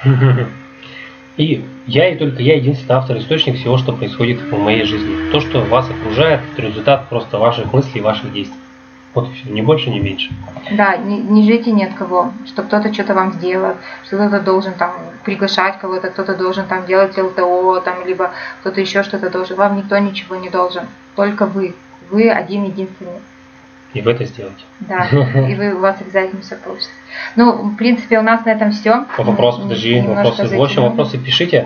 И я и только я единственный автор, источник всего, что происходит в моей жизни. То, что вас окружает, это результат просто ваших мыслей и ваших действий. Вот и все, ни больше, ни меньше. Да, не, не ждите ни от кого, что кто-то что-то вам сделает, что кто-то должен там приглашать кого-то, кто-то должен там делать эл тэ о, там, либо кто-то еще что-то должен. Вам никто ничего не должен, только вы. Вы один единственный. И вы это сделаете. Да, и вы, у вас обязательно все получится. Ну, в принципе, у нас на этом все. По вопросу, подожди, вопросы. В общем, вопросы пишите.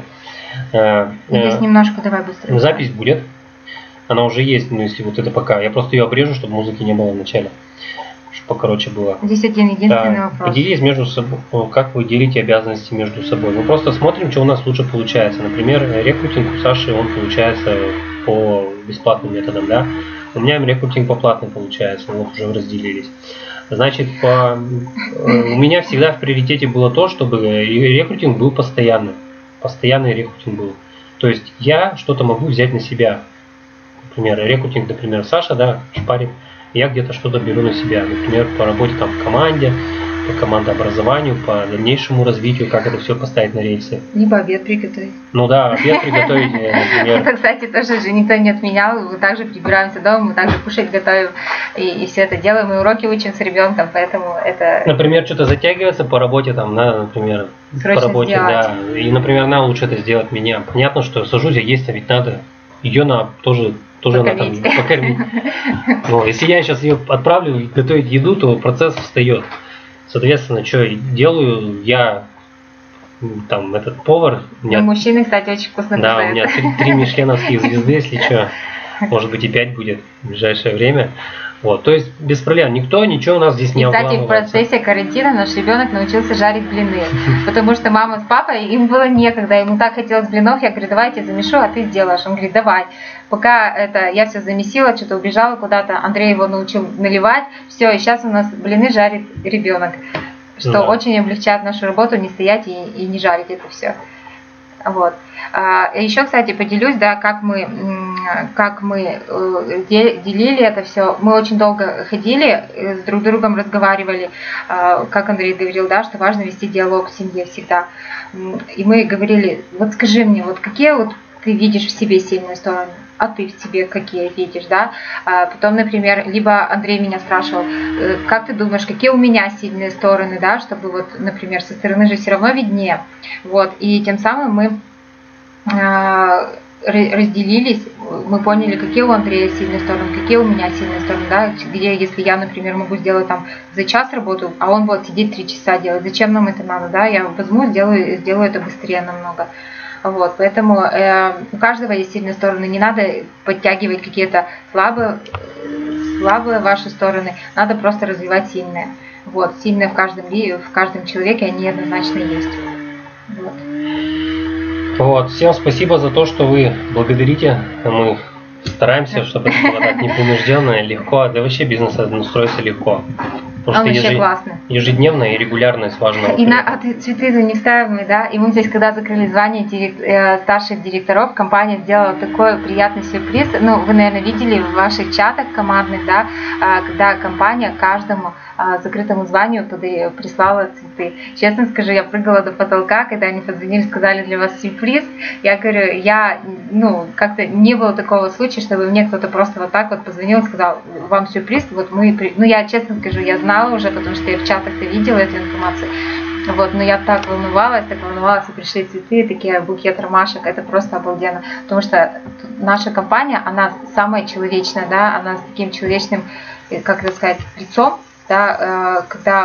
Здесь немножко, давай быстрее. Запись будет. Она уже есть, но если вот это пока. Я просто ее обрежу, чтобы музыки не было в начале. Чтобы покороче было. Здесь один единственный да. вопрос. Поделитесь между собой, как вы делите обязанности между собой. Мы просто смотрим, что у нас лучше получается. Например, рекрутинг у Саши, он получается по бесплатным методам, да. У меня рекрутинг по платным получается, вот уже разделились. Значит, по... у меня всегда в приоритете было то, чтобы рекрутинг был постоянным. Постоянный рекрутинг был. То есть я что-то могу взять на себя. Например, рекрутинг, например, Саша, да, шпарит, я где-то что-то беру на себя, например, по работе там в команде, по командообразованию, по дальнейшему развитию, как это все поставить на рельсы. Либо обед приготовить. Ну да, обед приготовить, например. Это, кстати, тоже же никто не отменял, мы также прибираемся дома, мы также кушать готовим, и, и все это делаем, и уроки учим с ребенком, поэтому это... Например, что-то затягивается по работе, там, да, например, срочно по работе, сделать. да, и, например, она лучше это сделать меня. Понятно, что сажусь, а есть, а ведь надо, ее на тоже... тоже покормить. Надо покормить. Но если я сейчас ее отправлю готовить еду, то процесс встает. Соответственно, что делаю, я там этот повар. У меня, ну, мужчины, кстати, очень вкусно да, готовят. у меня три, три мишленовские звезды, если что, может быть и пять будет в ближайшее время. Вот, то есть без проблем, никто ничего у нас здесь не и, кстати, обламывается. в процессе карантина наш ребенок научился жарить блины, потому что мама с папой, им было некогда, ему так хотелось блинов, я говорю, давай я тебе замешу, а ты сделаешь. Он говорит, давай. Пока это я все замесила, что-то убежала куда-то, Андрей его научил наливать, все, и сейчас у нас блины жарит ребенок, что да. очень облегчает нашу работу, не стоять и, и не жарить это все. Вот. А, еще, кстати, поделюсь, да, как мы, как мы делили это все. Мы очень долго ходили, с друг другом разговаривали, как Андрей говорил, да, что важно вести диалог в семье всегда. И мы говорили, вот скажи мне, вот какие вот ты видишь в себе сильные стороны, а ты в себе какие видишь, да? А потом, например, либо Андрей меня спрашивал, как ты думаешь, какие у меня сильные стороны, да, чтобы вот, например, со стороны же все равно виднее, вот, и тем самым мы э, разделились, мы поняли, какие у Андрея сильные стороны, какие у меня сильные стороны, да, где, если я, например, могу сделать там за час работу, а он будет сидеть три часа делать, зачем нам это надо, да, я возьму, сделаю, сделаю это быстрее намного. Вот, поэтому э, у каждого есть сильные стороны, не надо подтягивать какие-то слабые, слабые ваши стороны, надо просто развивать сильные. Вот, сильные в каждом, в каждом человеке, они однозначно есть. Вот. Вот, всем спасибо за то, что вы благодарите, мы стараемся, чтобы это было так непринужденно, легко, да вообще бизнес устроится легко. Потому Он что вообще ежед... классный. ежедневная и регулярность важна. И на, а цветы не ставим, да? И мы здесь, когда закрыли звание директ, э, старших директоров, компания сделала такой приятный сюрприз. Ну, вы, наверное, видели в ваших чатах командных, да, э, когда компания каждому э, закрытому званию подай, прислала цветы. Честно скажу, я прыгала до потолка, когда они позвонили, сказали, для вас сюрприз. Я говорю, я, ну, как-то не было такого случая, чтобы мне кто-то просто вот так вот позвонил и сказал, вам сюрприз, вот мы, ну, я честно скажу, я знала уже, потому что я в чатах-то видела эту информацию. Вот, но я так волновалась, так волновалась, и пришли цветы, такие букет ромашек, это просто обалденно. Потому что наша компания, она самая человечная, да, она с таким человечным, как это сказать, лицом, да, когда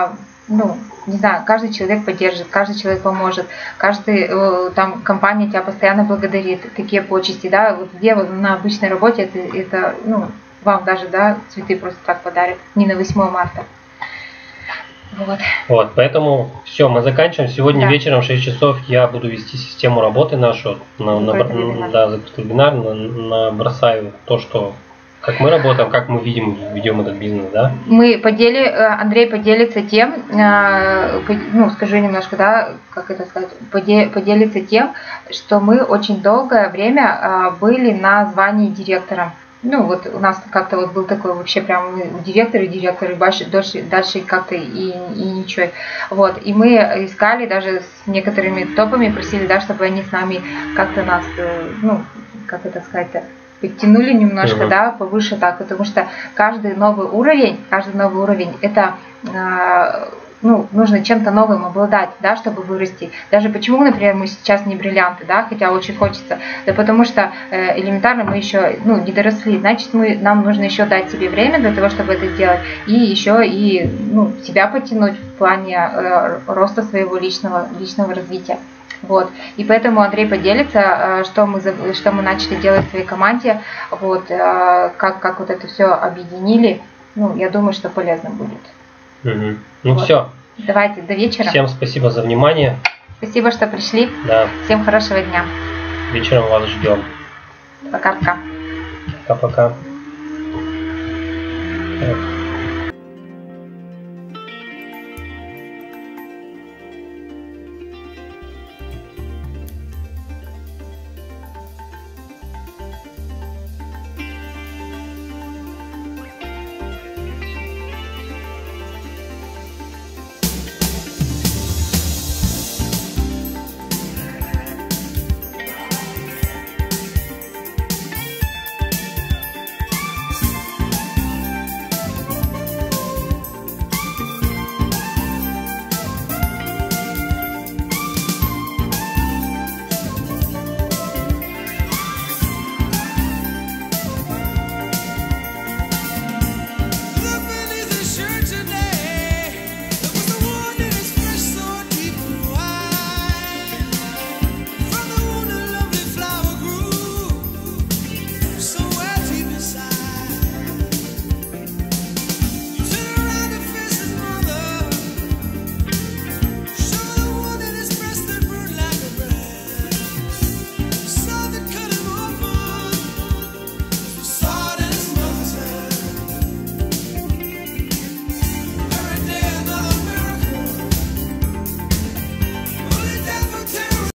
ну, не знаю, каждый человек поддержит, каждый человек поможет, каждый, там, компания тебя постоянно благодарит, такие почести, да, вот где вот на обычной работе это, это, ну, вам даже, да, цветы просто так подарят, не на восьмое марта. Вот. Вот, поэтому все, мы заканчиваем. Сегодня Да. вечером в шесть часов я буду вести систему работы нашу, на, на, да, закрытый вебинар, на, набросаю то, что как мы работаем, как мы видим, ведем этот бизнес, да? Мы подели, Андрей поделится тем, ну, скажу немножко, да, как это сказать, поделится тем, что мы очень долгое время были на звании директора. Ну, вот у нас как-то вот был такой вообще прям директор и директор, и дальше, дальше, дальше как-то и, и ничего. Вот, и мы искали даже с некоторыми топами, просили, да, чтобы они с нами как-то нас, ну, как это сказать-то, подтянули немножко, uh-huh. да, повыше так, потому что каждый новый уровень, каждый новый уровень, это, э, ну, нужно чем-то новым обладать, да, чтобы вырасти. Даже почему, например, мы сейчас не бриллианты, да, хотя очень хочется, да потому что э, элементарно мы еще, ну, не доросли, значит, мы, нам нужно еще дать себе время для того, чтобы это сделать, и еще и, ну, себя подтянуть в плане э, роста своего личного, личного развития. Вот. И поэтому Андрей поделится, что мы, что мы начали делать в своей команде, вот, как, как вот это все объединили. Ну, я думаю, что полезно будет. Угу. Ну вот. все. Давайте, до вечера. Всем спасибо за внимание. Спасибо, что пришли. Да. Всем хорошего дня. Вечером вас ждем. Пока-пока. Пока-пока.